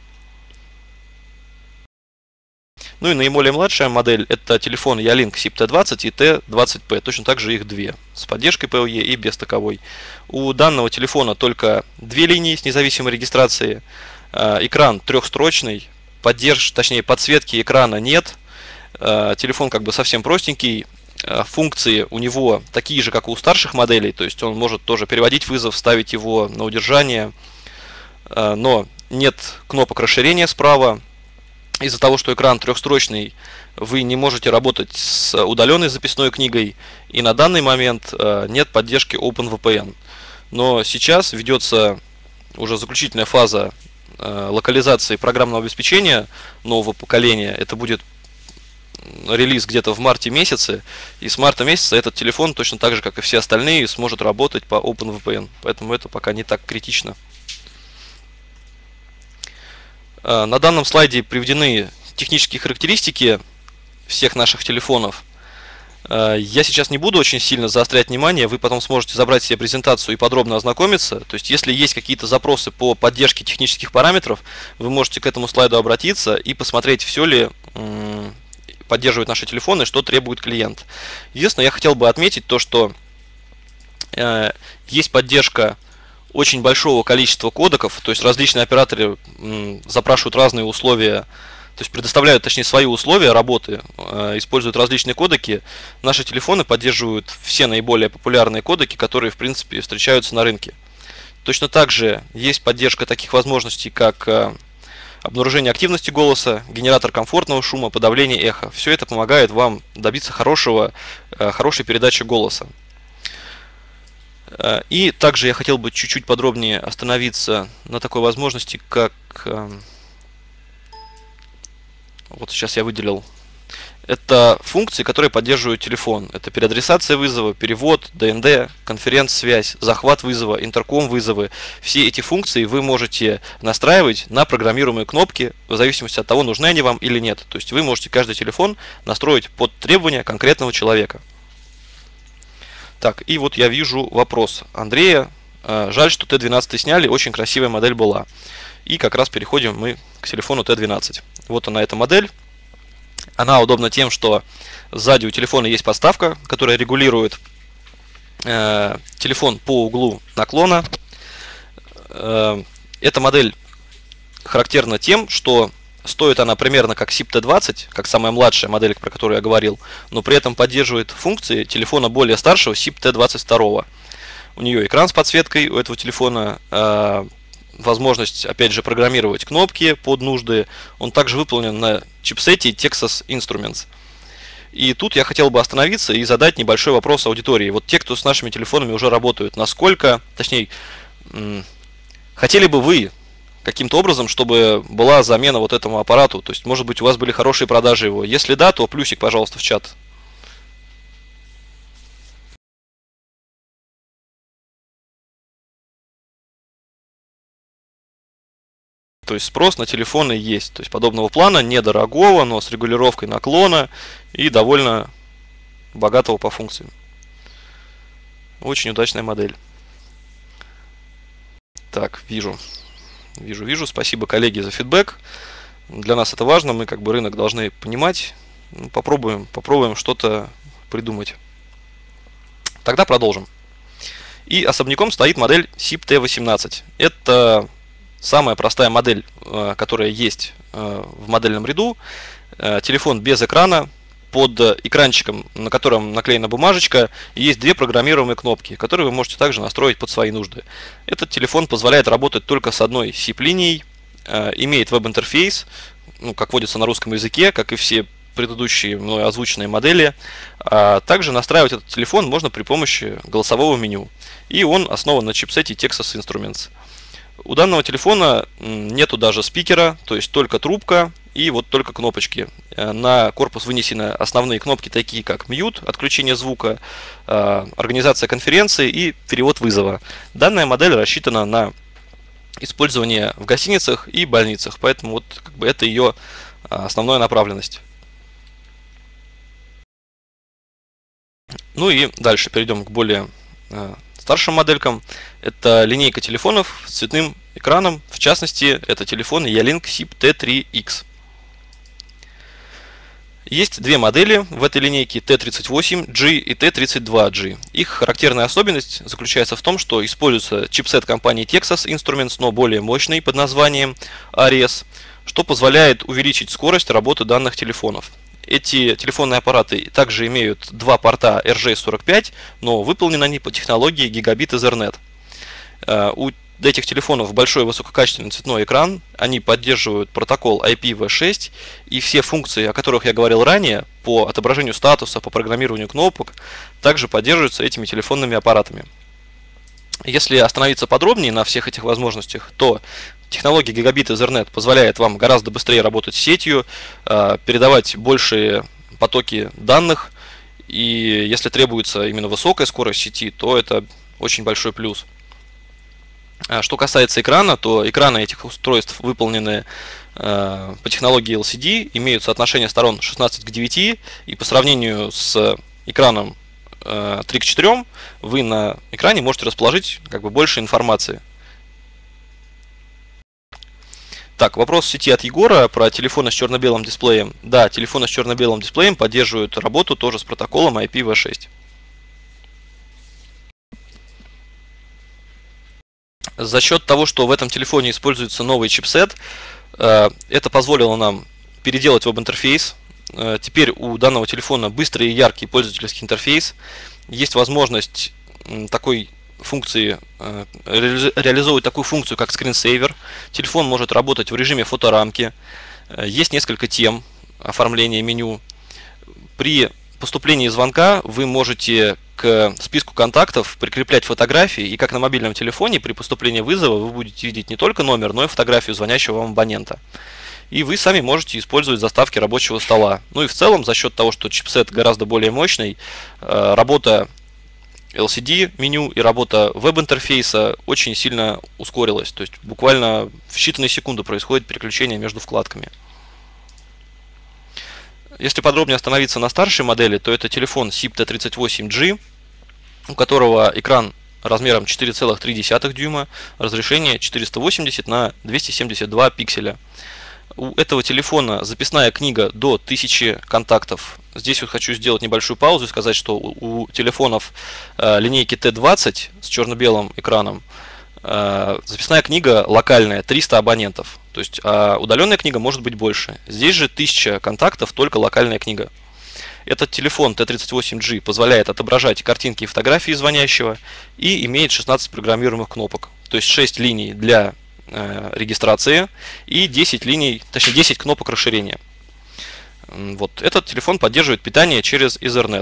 Ну и наиболее младшая модель — это телефон Ялинк SIP-T20 и T20P, точно так же их две, с поддержкой PoE и без таковой. У данного телефона только две линии с независимой регистрацией, экран трехстрочный, точнее подсветки экрана нет, телефон как бы совсем простенький, функции у него такие же, как и у старших моделей, то есть он может тоже переводить вызов, ставить его на удержание, но нет кнопок расширения справа. Из-за того, что экран трехстрочный, вы не можете работать с удаленной записной книгой, и на данный момент нет поддержки OpenVPN. Но сейчас ведется уже заключительная фаза локализации программного обеспечения нового поколения. Это будет релиз где-то в марте месяце, и с марта месяца этот телефон, точно так же, как и все остальные, сможет работать по OpenVPN. Поэтому это пока не так критично. На данном слайде приведены технические характеристики всех наших телефонов. Я сейчас не буду очень сильно заострять внимание, вы потом сможете забрать себе презентацию и подробно ознакомиться. То есть, если есть какие-то запросы по поддержке технических параметров, вы можете к этому слайду обратиться и посмотреть, все ли поддерживают наши телефоны, что требует клиент. Единственное, я хотел бы отметить то, что есть поддержка очень большого количества кодеков, то есть различные операторы запрашивают разные условия, то есть предоставляют, точнее, свои условия работы, используют различные кодеки. Наши телефоны поддерживают все наиболее популярные кодеки, которые, в принципе, встречаются на рынке. Точно так же есть поддержка таких возможностей, как обнаружение активности голоса, генератор комфортного шума, подавление эха. Все это помогает вам добиться хорошей передачи голоса. И также я хотел бы чуть-чуть подробнее остановиться на такой возможности, как вот сейчас я выделил. Это функции, которые поддерживают телефон. Это переадресация вызова, перевод, ДНД, конференц-связь, захват вызова, интерком вызовы. Все эти функции вы можете настраивать на программируемые кнопки, в зависимости от того, нужны они вам или нет. То есть вы можете каждый телефон настроить под требования конкретного человека. Так, и вот я вижу вопрос Андрея. Жаль, что Т12 сняли, очень красивая модель была. И как раз переходим мы к телефону Т12. Вот она, эта модель. Она удобна тем, что сзади у телефона есть подставка, которая регулирует телефон по углу наклона. Эта модель характерна тем, что стоит она примерно как SIP-T20, как самая младшая модель, про которую я говорил, но при этом поддерживает функции телефона более старшего SIP-T22. У нее экран с подсветкой, у этого телефона возможность, опять же, программировать кнопки под нужды. Он также выполнен на чипсете Texas Instruments. И тут я хотел бы остановиться и задать небольшой вопрос аудитории. Вот те, кто с нашими телефонами уже работают, насколько, точнее, хотели бы вы каким-то образом, чтобы была замена вот этому аппарату? То есть, может быть, у вас были хорошие продажи его. Если да, то плюсик, пожалуйста, в чат. То есть спрос на телефоны есть. То есть подобного плана, недорогого, но с регулировкой наклона и довольно богатого по функциям. Очень удачная модель. Так, вижу. Спасибо, коллеги, за фидбэк. Для нас это важно, мы как бы рынок должны понимать. Попробуем что-то придумать. Тогда продолжим. И особняком стоит модель SIP-T18. Это самая простая модель, которая есть в модельном ряду. Телефон без экрана. Под экранчиком, на котором наклеена бумажечка, есть две программируемые кнопки, которые вы можете также настроить под свои нужды. Этот телефон позволяет работать только с одной SIP-линией, имеет веб-интерфейс, как водится на русском языке, как и все предыдущие мной озвученные модели. Также настраивать этот телефон можно при помощи голосового меню. И он основан на чипсете Texas Instruments. У данного телефона нету даже спикера, то есть только трубка и вот только кнопочки. На корпус вынесены основные кнопки, такие как mute, отключение звука, организация конференции и перевод вызова. Данная модель рассчитана на использование в гостиницах и больницах, поэтому вот как бы это ее основная направленность. Ну и дальше перейдем к более старшим моделькам. Это линейка телефонов с цветным экраном, в частности, это телефон Ялинк SIP T3X. Есть две модели в этой линейке, T38G и T32G. Их характерная особенность заключается в том, что используется чипсет компании Texas Instruments, но более мощный, под названием Aries, что позволяет увеличить скорость работы данных телефонов. Эти телефонные аппараты также имеют два порта RJ45, но выполнены они по технологии Gigabit Ethernet. У этих телефонов большой высококачественный цветной экран, они поддерживают протокол IPv6, и все функции, о которых я говорил ранее, по отображению статуса, по программированию кнопок, также поддерживаются этими телефонными аппаратами. Если остановиться подробнее на всех этих возможностях, то технология Gigabit Ethernet позволяет вам гораздо быстрее работать с сетью, передавать большие потоки данных, и если требуется именно высокая скорость сети, то это очень большой плюс. Что касается экрана, то экраны этих устройств выполнены по технологии LCD, имеют соотношение сторон 16 к 9, и по сравнению с экраном 3 к 4 вы на экране можете расположить как бы больше информации. Так, вопрос в сети от Егора про телефоны с черно-белым дисплеем. Да, телефоны с черно-белым дисплеем поддерживают работу тоже с протоколом IPv6. За счет того, что в этом телефоне используется новый чипсет, это позволило нам переделать веб-интерфейс. Теперь у данного телефона быстрый и яркий пользовательский интерфейс. Есть возможность такой функции, реализовывать такую функцию, как скринсейвер. Телефон может работать в режиме фоторамки. Есть несколько тем оформления меню. При поступлении звонка вы можете к списку контактов прикреплять фотографии, и как на мобильном телефоне при поступлении вызова вы будете видеть не только номер, но и фотографию звонящего вам абонента. И вы сами можете использовать заставки рабочего стола. Ну и в целом, за счет того, что чипсет гораздо более мощный, работа LCD меню и работа веб-интерфейса очень сильно ускорилась. То есть буквально в считанные секунды происходит переключение между вкладками. Если подробнее остановиться на старшей модели, то это телефон SIP T38G, у которого экран размером 4,3 дюйма, разрешение 480 на 272 пикселя. У этого телефона записная книга до 1000 контактов. Здесь вот хочу сделать небольшую паузу и сказать, что у телефонов линейки T20 с черно-белым экраном записная книга локальная 300 абонентов. То есть удаленная книга может быть больше. Здесь же 1000 контактов, только локальная книга. Этот телефон T38G позволяет отображать картинки и фотографии звонящего и имеет 16 программируемых кнопок. То есть 6 линий для регистрации и 10 линий, точнее 10 кнопок расширения. Вот. Этот телефон поддерживает питание через Ethernet.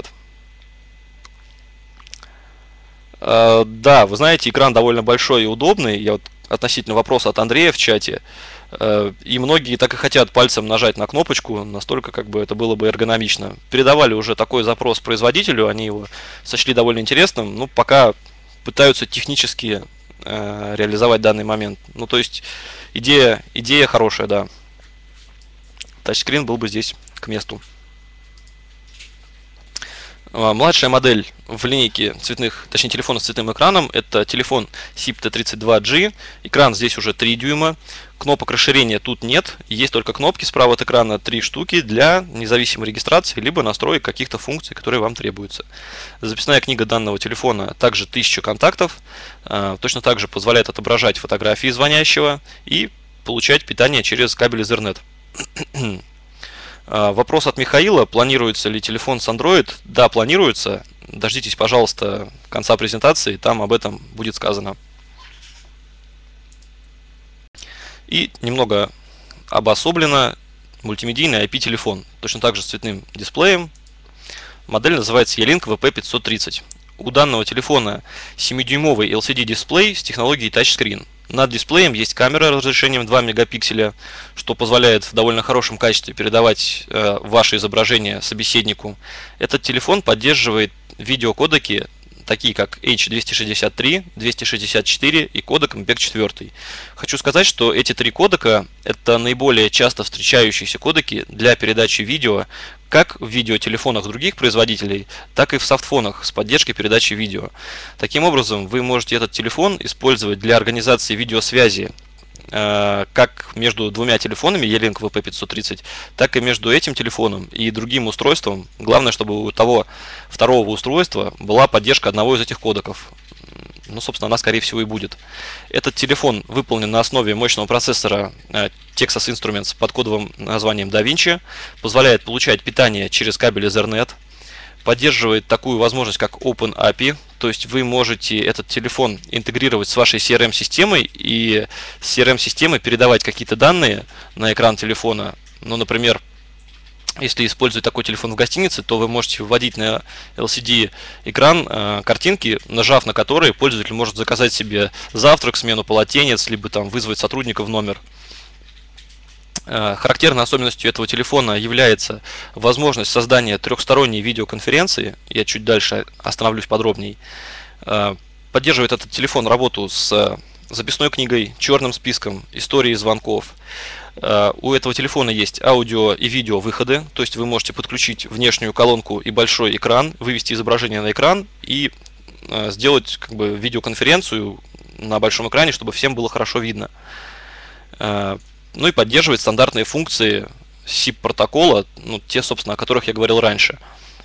Да, вы знаете, экран довольно большой и удобный. Я вот относительно вопроса от Андрея в чате. И многие так и хотят пальцем нажать на кнопочку, настолько как бы это было бы эргономично. Передавали уже такой запрос производителю, они его сочли довольно интересным. Ну, пока пытаются технически реализовать данный момент. Ну, то есть идея хорошая, да. Тачскрин был бы здесь к месту. Младшая модель в линейке цветных, точнее телефонов с цветным экраном, это телефон SIP T32G. Экран здесь уже 3 дюйма. Кнопок расширения тут нет. Есть только кнопки справа от экрана 3 штуки для независимой регистрации, либо настроек каких-то функций, которые вам требуются. Записная книга данного телефона также 1000 контактов. Точно так же позволяет отображать фотографии звонящего и получать питание через кабель Ethernet. Вопрос от Михаила. Планируется ли телефон с Android? Да, планируется. Дождитесь, пожалуйста, конца презентации, там об этом будет сказано. И немного обособленно мультимедийный IP-телефон. Точно так же с цветным дисплеем. Модель называется Ялинк VP530. У данного телефона 7-дюймовый LCD-дисплей с технологией Touchscreen. Над дисплеем есть камера разрешением 2 мегапикселя, что позволяет в довольно хорошем качестве передавать ваше изображение собеседнику. Этот телефон поддерживает видеокодеки, такие как H263, 264 и кодек MPEG-4. Хочу сказать, что эти три кодека – это наиболее часто встречающиеся кодеки для передачи видео как в видеотелефонах других производителей, так и в софтфонах с поддержкой передачи видео. Таким образом, вы можете этот телефон использовать для организации видеосвязи как между двумя телефонами E-Link VP530, так и между этим телефоном и другим устройством. Главное, чтобы у того второго устройства была поддержка одного из этих кодеков. Ну, собственно, она, скорее всего, и будет. Этот телефон выполнен на основе мощного процессора Texas Instruments под кодовым названием DaVinci, позволяет получать питание через кабель Ethernet, поддерживает такую возможность, как OpenAPI, то есть вы можете этот телефон интегрировать с вашей CRM-системой и с CRM-системой передавать какие-то данные на экран телефона. Ну, например, если использовать такой телефон в гостинице, то вы можете вводить на LCD-экран картинки, нажав на которые пользователь может заказать себе завтрак, смену полотенец, либо там вызвать сотрудника в номер. Характерной особенностью этого телефона является возможность создания трехсторонней видеоконференции. Я чуть дальше остановлюсь подробней. Поддерживает этот телефон работу с записной книгой, черным списком, историей звонков. У этого телефона есть аудио и видео выходы, то есть вы можете подключить внешнюю колонку и большой экран, вывести изображение на экран и сделать как бы видеоконференцию на большом экране, чтобы всем было хорошо видно. Ну и поддерживает стандартные функции SIP протокола, ну, те, собственно, о которых я говорил раньше.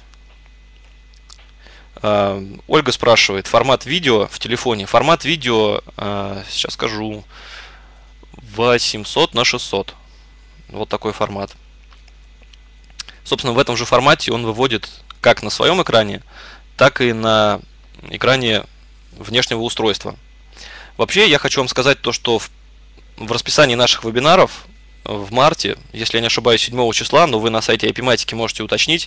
Ольга спрашивает, формат видео в телефоне. Формат видео, сейчас скажу, 800 на 600. Вот такой формат. Собственно, в этом же формате он выводит как на своем экране, так и на экране внешнего устройства. Вообще, я хочу вам сказать то, что в расписании наших вебинаров в марте, если я не ошибаюсь, 7 числа, но вы на сайте IP-матики можете уточнить,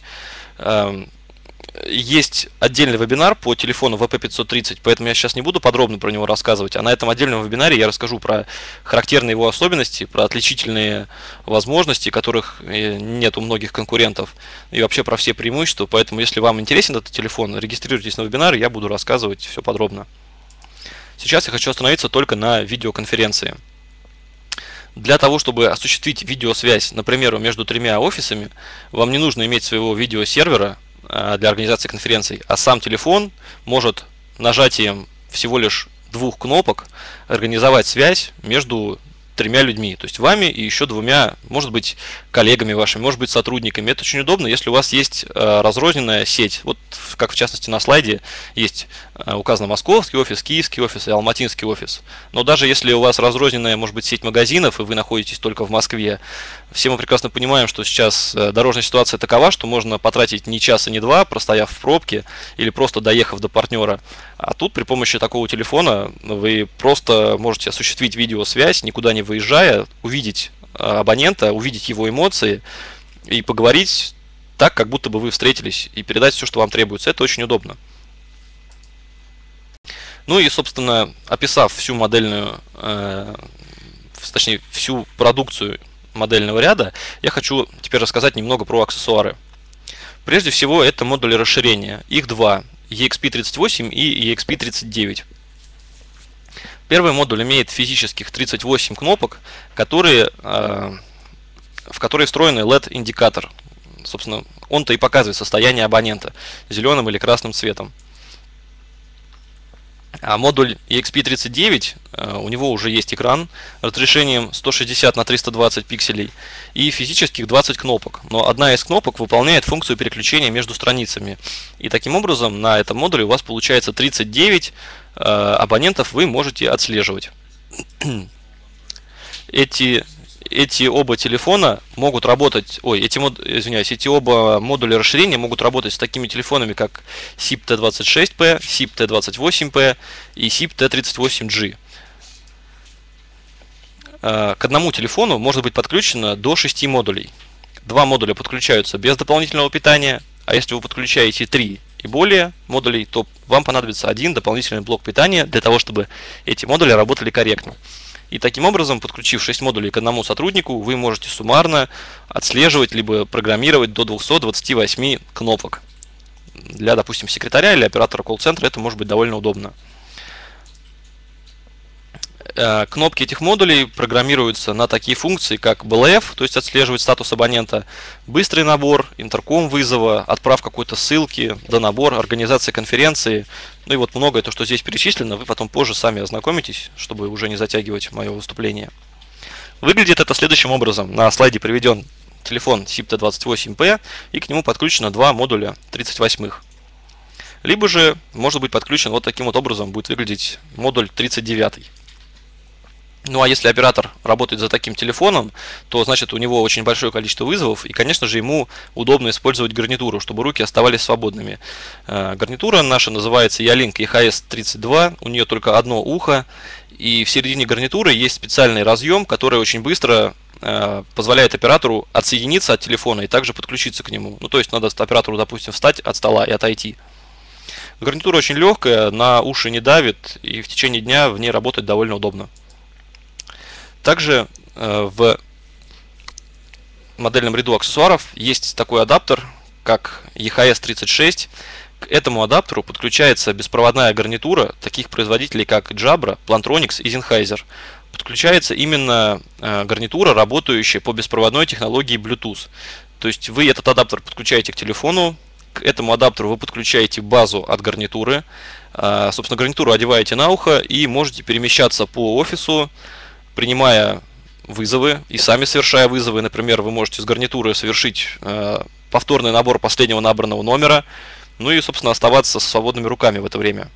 есть отдельный вебинар по телефону VP530, поэтому я сейчас не буду подробно про него рассказывать, а на этом отдельном вебинаре я расскажу про характерные его особенности, про отличительные возможности, которых нет у многих конкурентов, и вообще про все преимущества. Поэтому, если вам интересен этот телефон, регистрируйтесь на вебинар, я буду рассказывать все подробно. Сейчас я хочу остановиться только на видеоконференции. Для того, чтобы осуществить видеосвязь, например, между тремя офисами, вам не нужно иметь своего видеосервера для организации конференций, а сам телефон может нажатием всего лишь 2 кнопок организовать связь между тремя людьми, то есть вами и еще двумя, может быть, коллегами вашими, может быть, сотрудниками. Это очень удобно, если у вас есть разрозненная сеть. Вот как в частности на слайде есть указано московский офис, киевский офис и алматинский офис. Но даже если у вас разрозненная, может быть, сеть магазинов, и вы находитесь только в Москве, все мы прекрасно понимаем, что сейчас дорожная ситуация такова, что можно потратить ни час и ни два, простояв в пробке или просто доехав до партнера. А тут при помощи такого телефона вы просто можете осуществить видеосвязь, никуда не выезжая, увидеть абонента, увидеть его эмоции и поговорить так, как будто бы вы встретились, и передать все, что вам требуется. Это очень удобно. Ну и, собственно, описав всю модельную, точнее, всю продукцию модельного ряда, я хочу теперь рассказать немного про аксессуары. Прежде всего, это модули расширения. Их два. EXP38 и EXP39. Первый модуль имеет физических 38 кнопок, в которые встроен LED-индикатор. Собственно, он-то и показывает состояние абонента зеленым или красным цветом. А модуль EXP39, у него уже есть экран разрешением 160 на 320 пикселей и физических 20 кнопок. Но одна из кнопок выполняет функцию переключения между страницами. И таким образом на этом модуле у вас получается 39 абонентов вы можете отслеживать. Эти оба телефона могут работать, эти оба модуля расширения могут работать с такими телефонами, как SIP-T26P, SIP-T28P и SIP-T38G. К одному телефону может быть подключено до 6 модулей. 2 модуля подключаются без дополнительного питания, а если вы подключаете 3 и более модулей, то вам понадобится один дополнительный блок питания для того, чтобы эти модули работали корректно. И таким образом, подключив 6 модулей к одному сотруднику, вы можете суммарно отслеживать либо программировать до 228 кнопок. Для, допустим, секретаря или оператора колл-центра это может быть довольно удобно. Кнопки этих модулей программируются на такие функции, как BLF, то есть отслеживать статус абонента, быстрый набор, интерком вызова, отправка какой-то ссылки, донабор, организация конференции. Ну и вот многое то, что здесь перечислено, вы потом позже сами ознакомитесь, чтобы уже не затягивать мое выступление. Выглядит это следующим образом. На слайде приведен телефон SIP-T28P и к нему подключено два модуля 38-х. Либо же может быть подключен вот таким вот образом, будет выглядеть модуль 39. Ну а если оператор работает за таким телефоном, то значит у него очень большое количество вызовов, и, конечно же, ему удобно использовать гарнитуру, чтобы руки оставались свободными. Гарнитура наша называется Ялинк EHS32, у нее только одно ухо, и в середине гарнитуры есть специальный разъем, который очень быстро позволяет оператору отсоединиться от телефона и также подключиться к нему. Ну то есть надо оператору, допустим, встать от стола и отойти. Гарнитура очень легкая, на уши не давит, и в течение дня в ней работать довольно удобно. Также в модельном ряду аксессуаров есть такой адаптер, как EHS36. К этому адаптеру подключается беспроводная гарнитура таких производителей, как Jabra, Plantronics и Sennheiser. Подключается именно гарнитура, работающая по беспроводной технологии Bluetooth. То есть вы этот адаптер подключаете к телефону, к этому адаптеру вы подключаете базу от гарнитуры. Собственно, гарнитуру одеваете на ухо и можете перемещаться по офису, принимая вызовы и сами совершая вызовы. Например, вы можете с гарнитуры совершить повторный набор последнего набранного номера, ну и, собственно, оставаться со свободными руками в это время.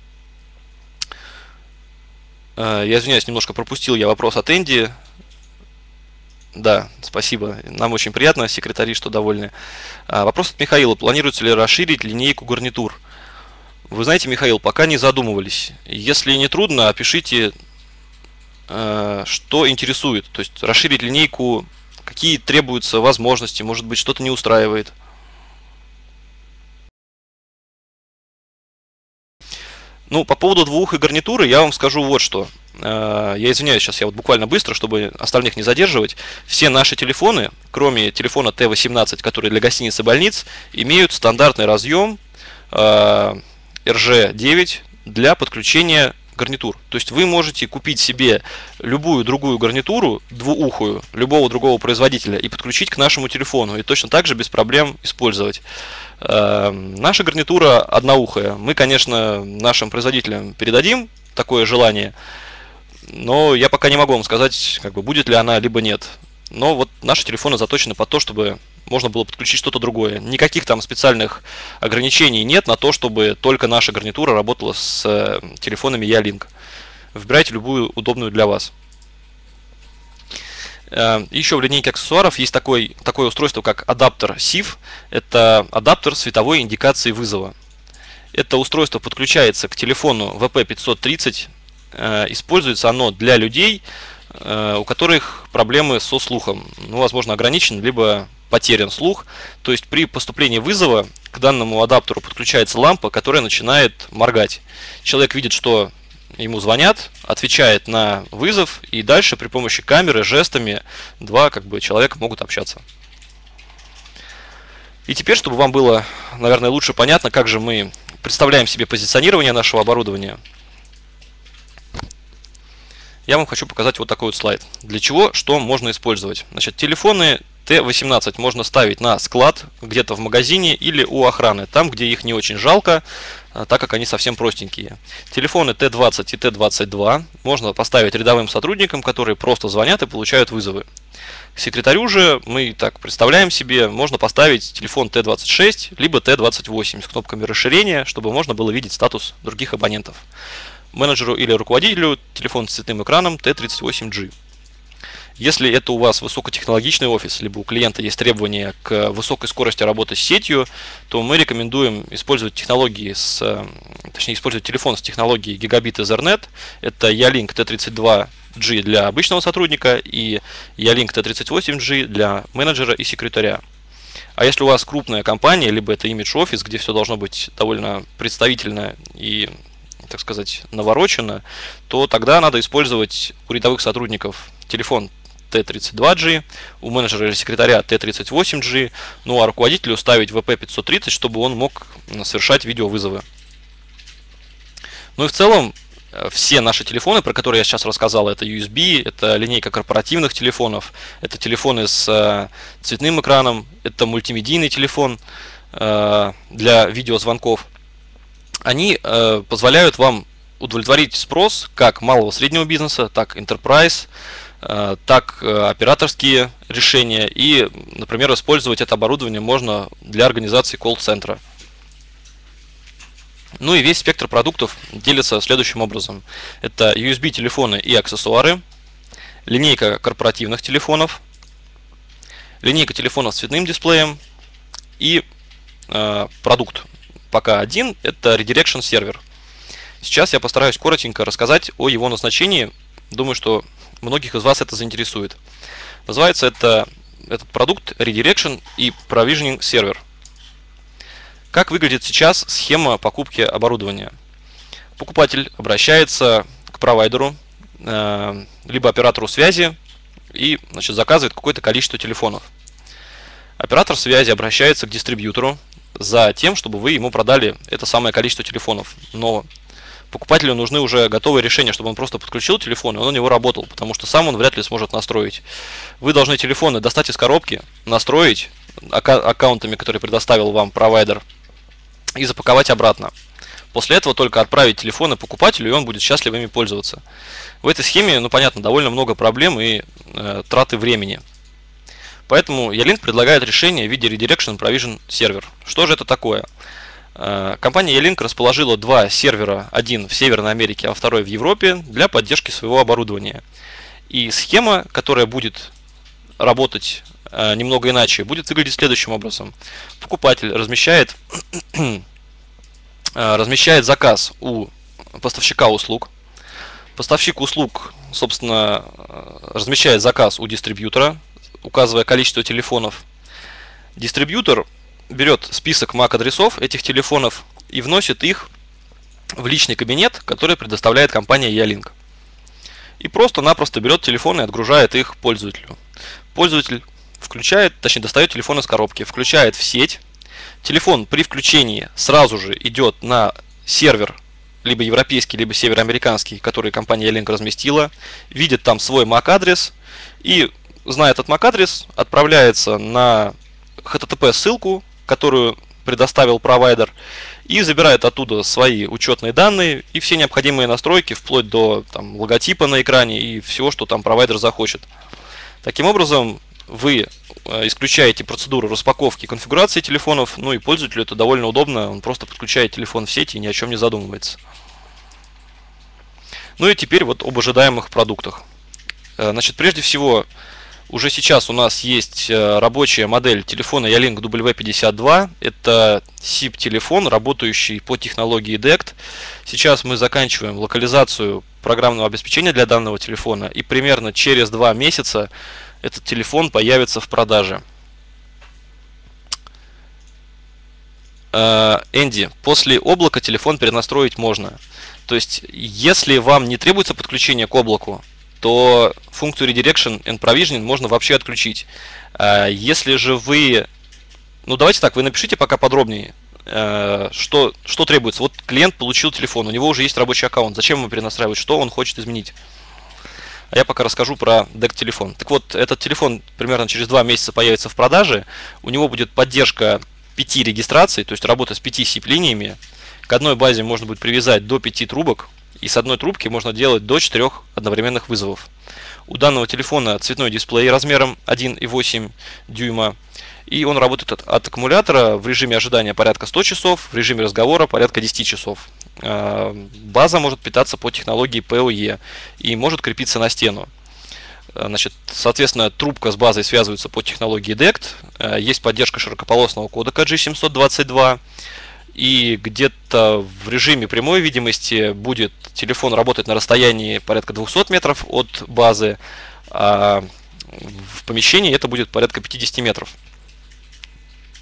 Я извиняюсь, немножко пропустил я вопрос от Энди. Да, спасибо. Нам очень приятно, секретари, что довольны. Вопрос от Михаила. Планируется ли расширить линейку гарнитур? Вы знаете, Михаил, пока не задумывались. Если не трудно, опишите, что интересует. То есть расширить линейку, какие требуются возможности, может быть, что-то не устраивает. Ну, по поводу двух и гарнитуры я вам скажу вот что. Я извиняюсь, сейчас я вот буквально быстро, чтобы остальных не задерживать. Все наши телефоны, кроме телефона T18, который для гостиниц и больниц, имеют стандартный разъем RG9 для подключения гарнитур. То есть вы можете купить себе любую другую гарнитуру, двуухую, любого другого производителя и подключить к нашему телефону. И точно так же без проблем использовать. Наша гарнитура одноухая. Мы, конечно, нашим производителям передадим такое желание, но я пока не могу вам сказать, будет ли она, либо нет. Но вот наши телефоны заточены под то, чтобы можно было подключить что-то другое. Никаких там специальных ограничений нет на то, чтобы только наша гарнитура работала с телефонами Ялинк. Выбирайте любую удобную для вас. Еще в линейке аксессуаров есть такое устройство, как адаптер SIF. Это адаптер световой индикации вызова. Это устройство подключается к телефону VP530. Используется оно для людей, у которых проблемы со слухом. Ну, возможно, ограничен, либо потерян слух. То есть при поступлении вызова к данному адаптеру подключается лампа, которая начинает моргать. Человек видит, что ему звонят, отвечает на вызов, и дальше при помощи камеры, жестами два человека могут общаться. И теперь, чтобы вам было, наверное, лучше понятно, как же мы представляем себе позиционирование нашего оборудования, я вам хочу показать вот такой вот слайд. Для чего, что можно использовать. Значит, телефоны T18 можно ставить на склад, где-то в магазине или у охраны, там, где их не очень жалко, так как они совсем простенькие. Телефоны T20 и T22 можно поставить рядовым сотрудникам, которые просто звонят и получают вызовы. К секретарю же мы так представляем себе, можно поставить телефон T26 либо T28 с кнопками расширения, чтобы можно было видеть статус других абонентов. Менеджеру или руководителю телефон с цветным экраном T38G. Если это у вас высокотехнологичный офис, либо у клиента есть требования к высокой скорости работы с сетью, то мы рекомендуем использовать использовать телефон с технологией Gigabit Ethernet. Это Ялинк T32G для обычного сотрудника и Ялинк T38G для менеджера и секретаря. А если у вас крупная компания, либо это имидж-офис, где все должно быть довольно представительно и, так сказать, наворочено, то тогда надо использовать у рядовых сотрудников телефон T32G, у менеджера или секретаря T38G, ну а руководителю ставить VP530, чтобы он мог совершать видеовызовы. Ну и в целом, все наши телефоны, про которые я сейчас рассказал, это USB, это линейка корпоративных телефонов, это телефоны с цветным экраном, это мультимедийный телефон для видеозвонков. Они позволяют вам удовлетворить спрос как малого среднего бизнеса, так enterprise, так операторские решения. И, например, использовать это оборудование можно для организации колл-центра. Ну и весь спектр продуктов делится следующим образом. Это USB-телефоны и аксессуары, линейка корпоративных телефонов, линейка телефонов с цветным дисплеем и продукт пока один, это Redirection сервер. Сейчас я постараюсь коротенько рассказать о его назначении. Думаю, что многих из вас это заинтересует. Называется этот продукт Redirection и Provisioning сервер. Как выглядит сейчас схема покупки оборудования? Покупатель обращается к провайдеру, либо оператору связи и, значит, заказывает какое-то количество телефонов. Оператор связи обращается к дистрибьютору за тем, чтобы вы ему продали это самое количество телефонов. Но покупателю нужны уже готовые решения, чтобы он просто подключил телефон, и он на него работал, потому что сам он вряд ли сможет настроить. Вы должны телефоны достать из коробки, настроить аккаунтами, которые предоставил вам провайдер, и запаковать обратно. После этого только отправить телефоны покупателю, и он будет счастлив ими пользоваться. В этой схеме, ну понятно, довольно много проблем и траты времени. Поэтому Ялинк предлагает решение в виде Redirection Provision сервер. Что же это такое? Компания Ялинк расположила два сервера, один в Северной Америке, а второй в Европе, для поддержки своего оборудования. И схема, которая будет работать немного иначе, будет выглядеть следующим образом. Покупатель размещает заказ у поставщика услуг. Поставщик услуг, собственно, размещает заказ у дистрибьютора, указывая количество телефонов. Дистрибьютор берет список MAC-адресов этих телефонов и вносит их в личный кабинет, который предоставляет компания Ялинк. И просто-напросто берет телефоны и отгружает их пользователю. Пользователь достает телефон из коробки, включает в сеть. Телефон при включении сразу же идет на сервер, либо европейский, либо североамериканский, который компания Ялинк разместила, видит там свой MAC-адрес и, зная этот MAC-адрес, отправляется на HTTP-ссылку, которую предоставил провайдер, и забирает оттуда свои учетные данные и все необходимые настройки, вплоть до логотипа на экране и всего, что там провайдер захочет. Таким образом, вы исключаете процедуру распаковки и конфигурации телефонов, ну и пользователю это довольно удобно, он просто подключает телефон в сеть и ни о чем не задумывается. Ну и теперь вот об ожидаемых продуктах. Значит, прежде всего, уже сейчас у нас есть рабочая модель телефона Ялинк W52. Это SIP-телефон, работающий по технологии DECT. Сейчас мы заканчиваем локализацию программного обеспечения для данного телефона, и примерно через 2 месяца этот телефон появится в продаже. Энди, после облака телефон перенастроить можно. То есть, если вам не требуется подключение к облаку, то функцию Redirection and Provisioning можно вообще отключить. Если же вы... Ну, давайте так, вы напишите пока подробнее, что требуется. Вот клиент получил телефон, у него уже есть рабочий аккаунт. Зачем ему перенастраивать? Что он хочет изменить? А я пока расскажу про DECT-телефон. Так вот, этот телефон примерно через 2 месяца появится в продаже. У него будет поддержка 5 регистраций, то есть работа с 5 SIP-линиями. К одной базе можно будет привязать до 5 трубок. И с одной трубки можно делать до 4 одновременных вызовов. У данного телефона цветной дисплей размером 1,8 дюйма. И он работает от аккумулятора в режиме ожидания порядка 100 часов, в режиме разговора порядка 10 часов. База может питаться по технологии PoE и может крепиться на стену. Значит, соответственно, трубка с базой связывается по технологии DECT. Есть поддержка широкополосного кодека G722. И где-то в режиме прямой видимости будет телефон работать на расстоянии порядка 200 метров от базы, а в помещении это будет порядка 50 метров.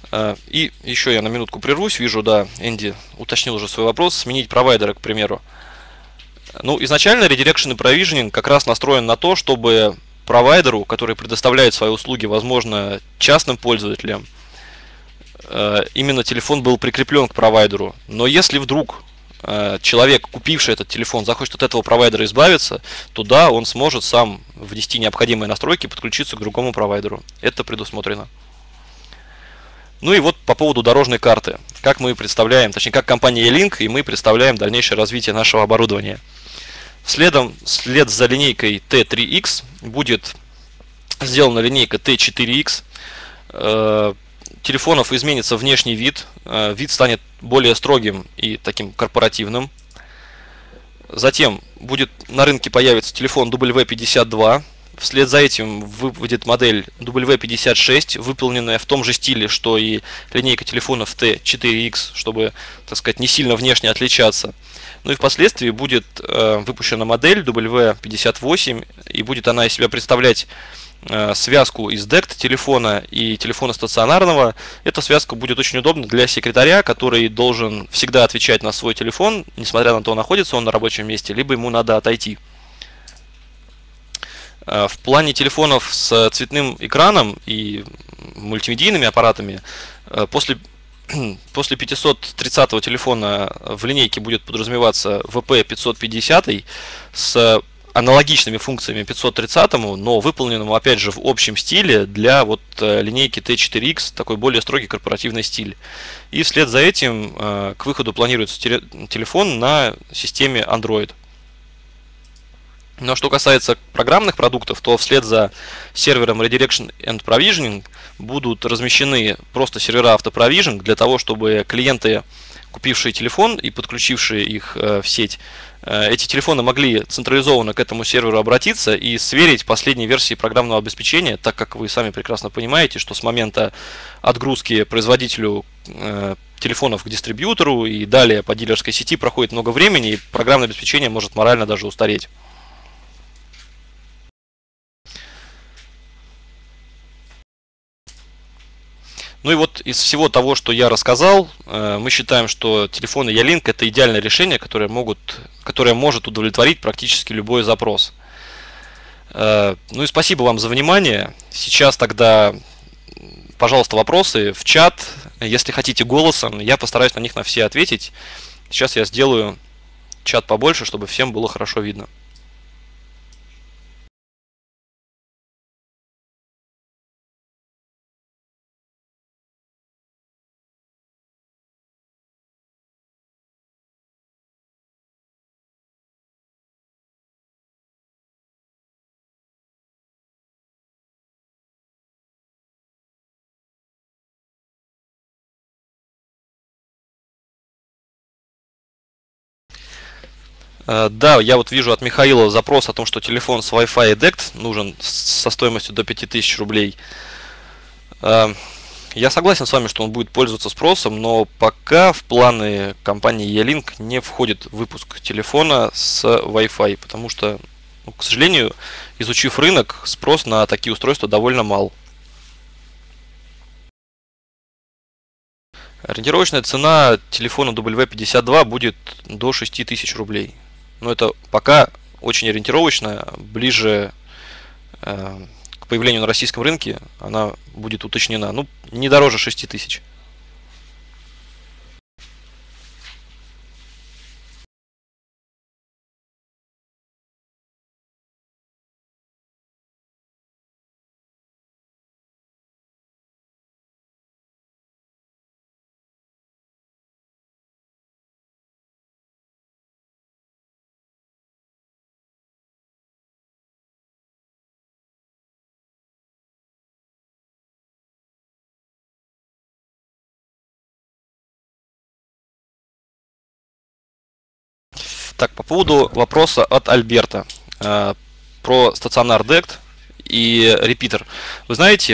И еще я на минутку прервусь. Вижу, да, Энди уточнил уже свой вопрос. Сменить провайдера, к примеру. Ну, изначально Redirection и Provisioning как раз настроен на то, чтобы провайдеру, который предоставляет свои услуги, возможно, частным пользователям, именно телефон был прикреплен к провайдеру. Но если вдруг человек, купивший этот телефон, захочет от этого провайдера избавиться, то да, он сможет сам внести необходимые настройки и подключиться к другому провайдеру. Это предусмотрено. Ну и вот по поводу дорожной карты. Как мы представляем, точнее, как компания E-Link, и мы представляем дальнейшее развитие нашего оборудования. Вслед за линейкой T3X будет сделана линейка T4X. Телефонов изменится внешний вид. Вид станет более строгим и таким корпоративным. Затем на рынке появится телефон W52. Вслед за этим выйдет модель W56, выполненная в том же стиле, что и линейка телефонов T4X, чтобы, так сказать, не сильно внешне отличаться. Ну и впоследствии будет выпущена модель W58, и будет она из себя представлять связку из DECT телефона и телефона стационарного. Эта связка будет очень удобна для секретаря, который должен всегда отвечать на свой телефон, несмотря на то, находится он на рабочем месте, либо ему надо отойти. В плане телефонов с цветным экраном и мультимедийными аппаратами после 530 телефона в линейке будет подразумеваться VP550 с аналогичными функциями 530, но выполненному опять же в общем стиле для вот линейки T4X, такой более строгий корпоративный стиль. И вслед за этим к выходу планируется телефон на системе Android. Но что касается программных продуктов, то вслед за сервером Redirection and Provisioning будут размещены просто сервера автопровижен для того, чтобы клиенты, купившие телефон и подключившие их в сеть, эти телефоны могли централизованно к этому серверу обратиться и сверить последние версии программного обеспечения, так как вы сами прекрасно понимаете, что с момента отгрузки производителю телефонов к дистрибьютору и далее по дилерской сети проходит много времени, и программное обеспечение может морально даже устареть. Ну и вот из всего того, что я рассказал, мы считаем, что телефоны E-Link это идеальное решение, которое может удовлетворить практически любой запрос. Ну и спасибо вам за внимание. Сейчас тогда, пожалуйста, вопросы в чат. Если хотите голосом, я постараюсь на них на все ответить. Сейчас я сделаю чат побольше, чтобы всем было хорошо видно. Да, я вот вижу от Михаила запрос о том, что телефон с Wi-Fi и DECT нужен со стоимостью до 5000 рублей. Я согласен с вами, что он будет пользоваться спросом, но пока в планы компании E-Link не входит выпуск телефона с Wi-Fi, потому что, ну, к сожалению, изучив рынок, спрос на такие устройства довольно мал. Ориентировочная цена телефона W52 будет до 6000 рублей. Но это пока очень ориентировочно, ближе к появлению на российском рынке она будет уточнена. Ну, не дороже 6000. Так, по поводу вопроса от Альберта про стационар DECT и репитер. Вы знаете,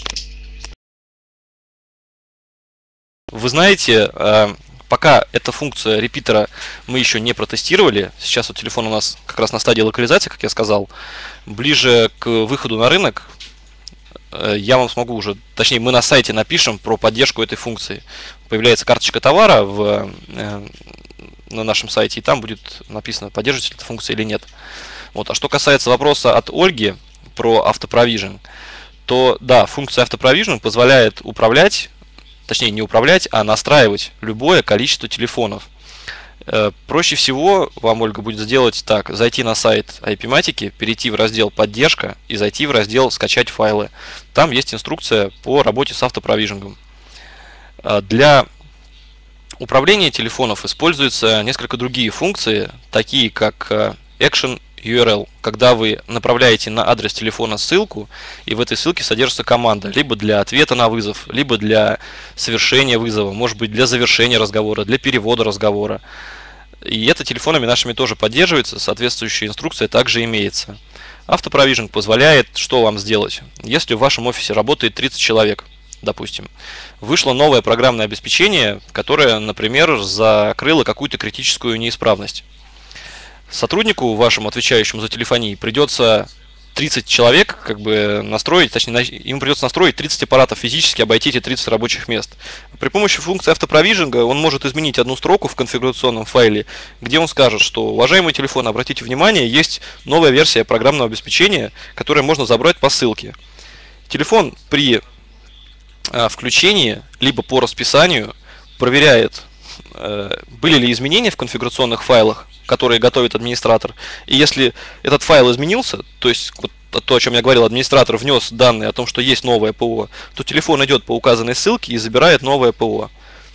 пока эта функция репитера мы еще не протестировали. Сейчас вот телефон у нас как раз на стадии локализации, как я сказал. Ближе к выходу на рынок я вам смогу уже, точнее, мы на сайте напишем про поддержку этой функции. Появляется карточка товара на нашем сайте, и там будет написано, поддерживается ли эта функция или нет. Вот. А что касается вопроса от Ольги про автопровижн, то да, функция автопровижн позволяет управлять, точнее не управлять, а настраивать любое количество телефонов. Проще всего вам, Ольга, будет сделать так: зайти на сайт IP-матики, перейти в раздел «Поддержка» и зайти в раздел «Скачать файлы». Там есть инструкция по работе с автопровижингом. Для управления телефонов используются несколько другие функции, такие как Action URL, когда вы направляете на адрес телефона ссылку, и в этой ссылке содержится команда, либо для ответа на вызов, либо для совершения вызова, может быть для завершения разговора, для перевода разговора. И это телефонами нашими тоже поддерживается, соответствующая инструкция также имеется. Автопровижинг позволяет что вам сделать? Если в вашем офисе работает 30 человек, допустим, вышло новое программное обеспечение, которое, например, закрыло какую-то критическую неисправность. Сотруднику вашему, отвечающему за телефонию, придется 30 человек как бы настроить, точнее, ему придется настроить 30 аппаратов, физически обойти эти 30 рабочих мест. При помощи функции автопровижинга он может изменить одну строку в конфигурационном файле, где он скажет, что, уважаемый телефон, обратите внимание, есть новая версия программного обеспечения, которую можно забрать по ссылке. Телефон при включении, либо по расписанию, проверяет, были ли изменения в конфигурационных файлах, которые готовит администратор. И если этот файл изменился, то есть вот то, о чем я говорил, администратор внес данные о том, что есть новое ПО, то телефон идет по указанной ссылке и забирает новое ПО.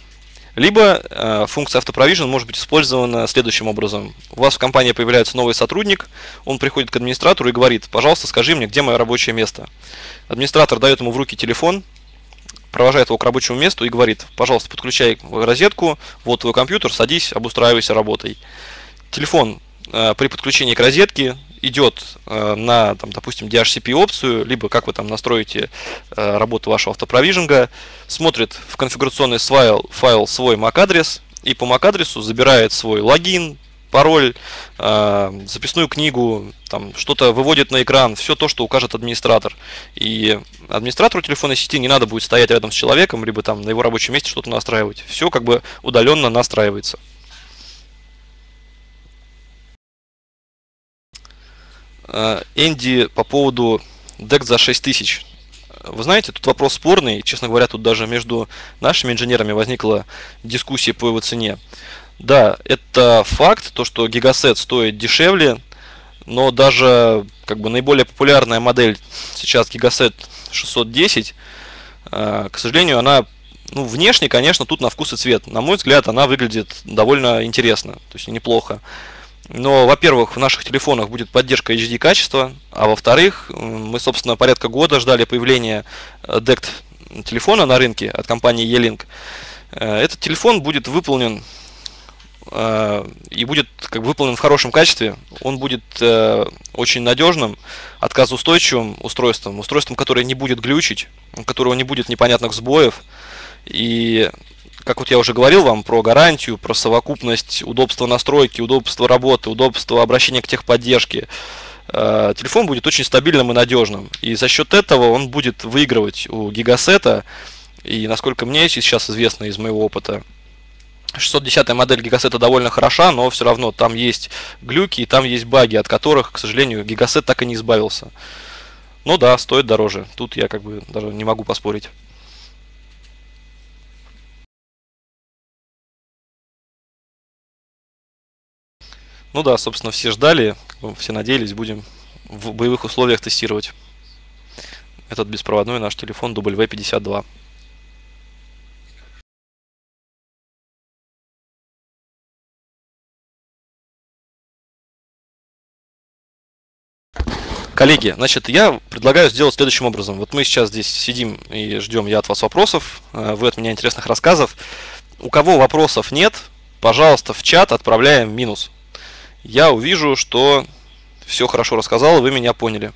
Либо функция автопровижн может быть использована следующим образом. У вас в компании появляется новый сотрудник, он приходит к администратору и говорит: пожалуйста, скажи мне, где мое рабочее место. Администратор дает ему в руки телефон, провожает его к рабочему месту и говорит: пожалуйста, подключай розетку, вот твой компьютер, садись, обустраивайся работой. Телефон при подключении к розетке идет на, там, допустим, DHCP опцию, либо как вы там настроите работу вашего автопровижинга, смотрит в конфигурационный файл свой MAC-адрес и по MAC-адресу забирает свой логин, пароль, записную книгу, там что-то выводит на экран, все то, что укажет администратор. И администратору телефонной сети не надо будет стоять рядом с человеком, либо там на его рабочем месте что-то настраивать. Все как бы удаленно настраивается. Энди по поводу DEC за 6000. Вы знаете, тут вопрос спорный. Честно говоря, тут даже между нашими инженерами возникла дискуссия по его цене. Да, это факт, то что гигасет стоит дешевле, но даже как бы наиболее популярная модель сейчас гигасет 610, к сожалению, она, ну, внешне, конечно, тут на вкус и цвет. На мой взгляд, она выглядит довольно интересно, то есть неплохо. Но, во-первых, в наших телефонах будет поддержка HD качества, а во-вторых, мы, собственно, порядка года ждали появления DECT телефона на рынке от компании E-Link. Этот телефон будет выполнен и будет как бы выполнен в хорошем качестве. Он будет очень надежным, отказоустойчивым устройством, которое не будет глючить, у которого не будет непонятных сбоев. И как вот я уже говорил вам про гарантию, про совокупность удобства настройки, удобства работы, удобства обращения к техподдержке, телефон будет очень стабильным и надежным. И за счет этого он будет выигрывать у гигасета. И насколько мне сейчас известно из моего опыта, 610 модель гигасета довольно хороша, но все равно там есть глюки и там есть баги, от которых, к сожалению, гигасет так и не избавился. Но да, стоит дороже. Тут я как бы даже не могу поспорить. Ну да, собственно, все ждали, все надеялись, будем в боевых условиях тестировать этот беспроводной наш телефон W52. Коллеги, значит, я предлагаю сделать следующим образом. Вот мы сейчас здесь сидим и ждем я от вас вопросов, вы от меня интересных рассказов. У кого вопросов нет, пожалуйста, в чат отправляем минус. Я увижу, что все хорошо рассказал, и вы меня поняли.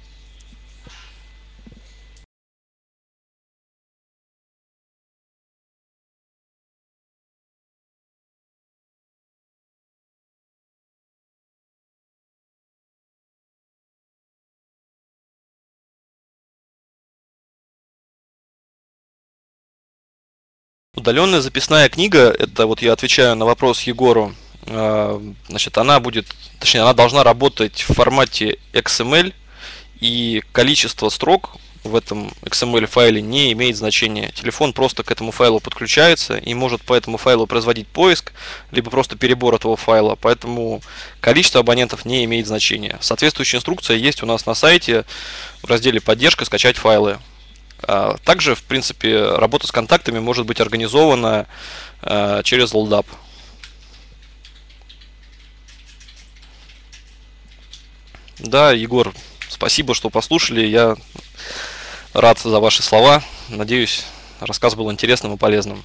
Удаленная записная книга, это вот я отвечаю на вопрос Егору. Значит, она будет, точнее, она должна работать в формате XML, и количество строк в этом XML файле не имеет значения. Телефон просто к этому файлу подключается и может по этому файлу производить поиск, либо просто перебор этого файла. Поэтому количество абонентов не имеет значения. Соответствующая инструкция есть у нас на сайте в разделе «Поддержка», «Скачать файлы». Также, в принципе, работа с контактами может быть организована через LoadUp. Да, Егор, спасибо, что послушали. Я рад за ваши слова. Надеюсь, рассказ был интересным и полезным.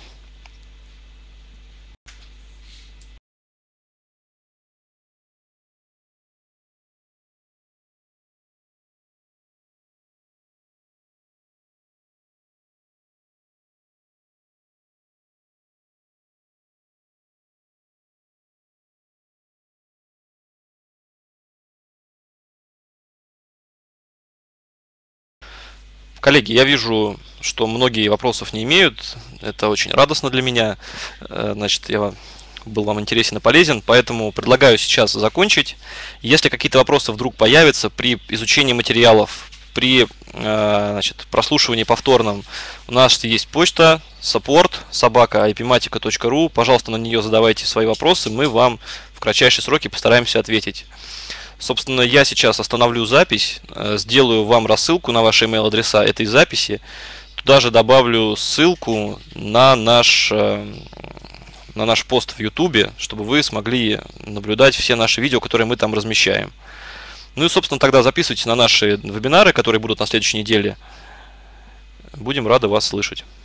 Коллеги, я вижу, что многие вопросов не имеют. Это очень радостно для меня. Значит, я был вам интересен и полезен, поэтому предлагаю сейчас закончить. Если какие-то вопросы вдруг появятся при изучении материалов, при значит, прослушивании повторном, у нас есть почта support@ipmatica.ru. Пожалуйста, на нее задавайте свои вопросы, мы вам в кратчайшие сроки постараемся ответить. Собственно, я сейчас остановлю запись, сделаю вам рассылку на ваши email-адреса этой записи. Туда же добавлю ссылку на наш пост в YouTube, чтобы вы смогли наблюдать все наши видео, которые мы там размещаем. Ну и, собственно, тогда записывайтесь на наши вебинары, которые будут на следующей неделе. Будем рады вас слышать.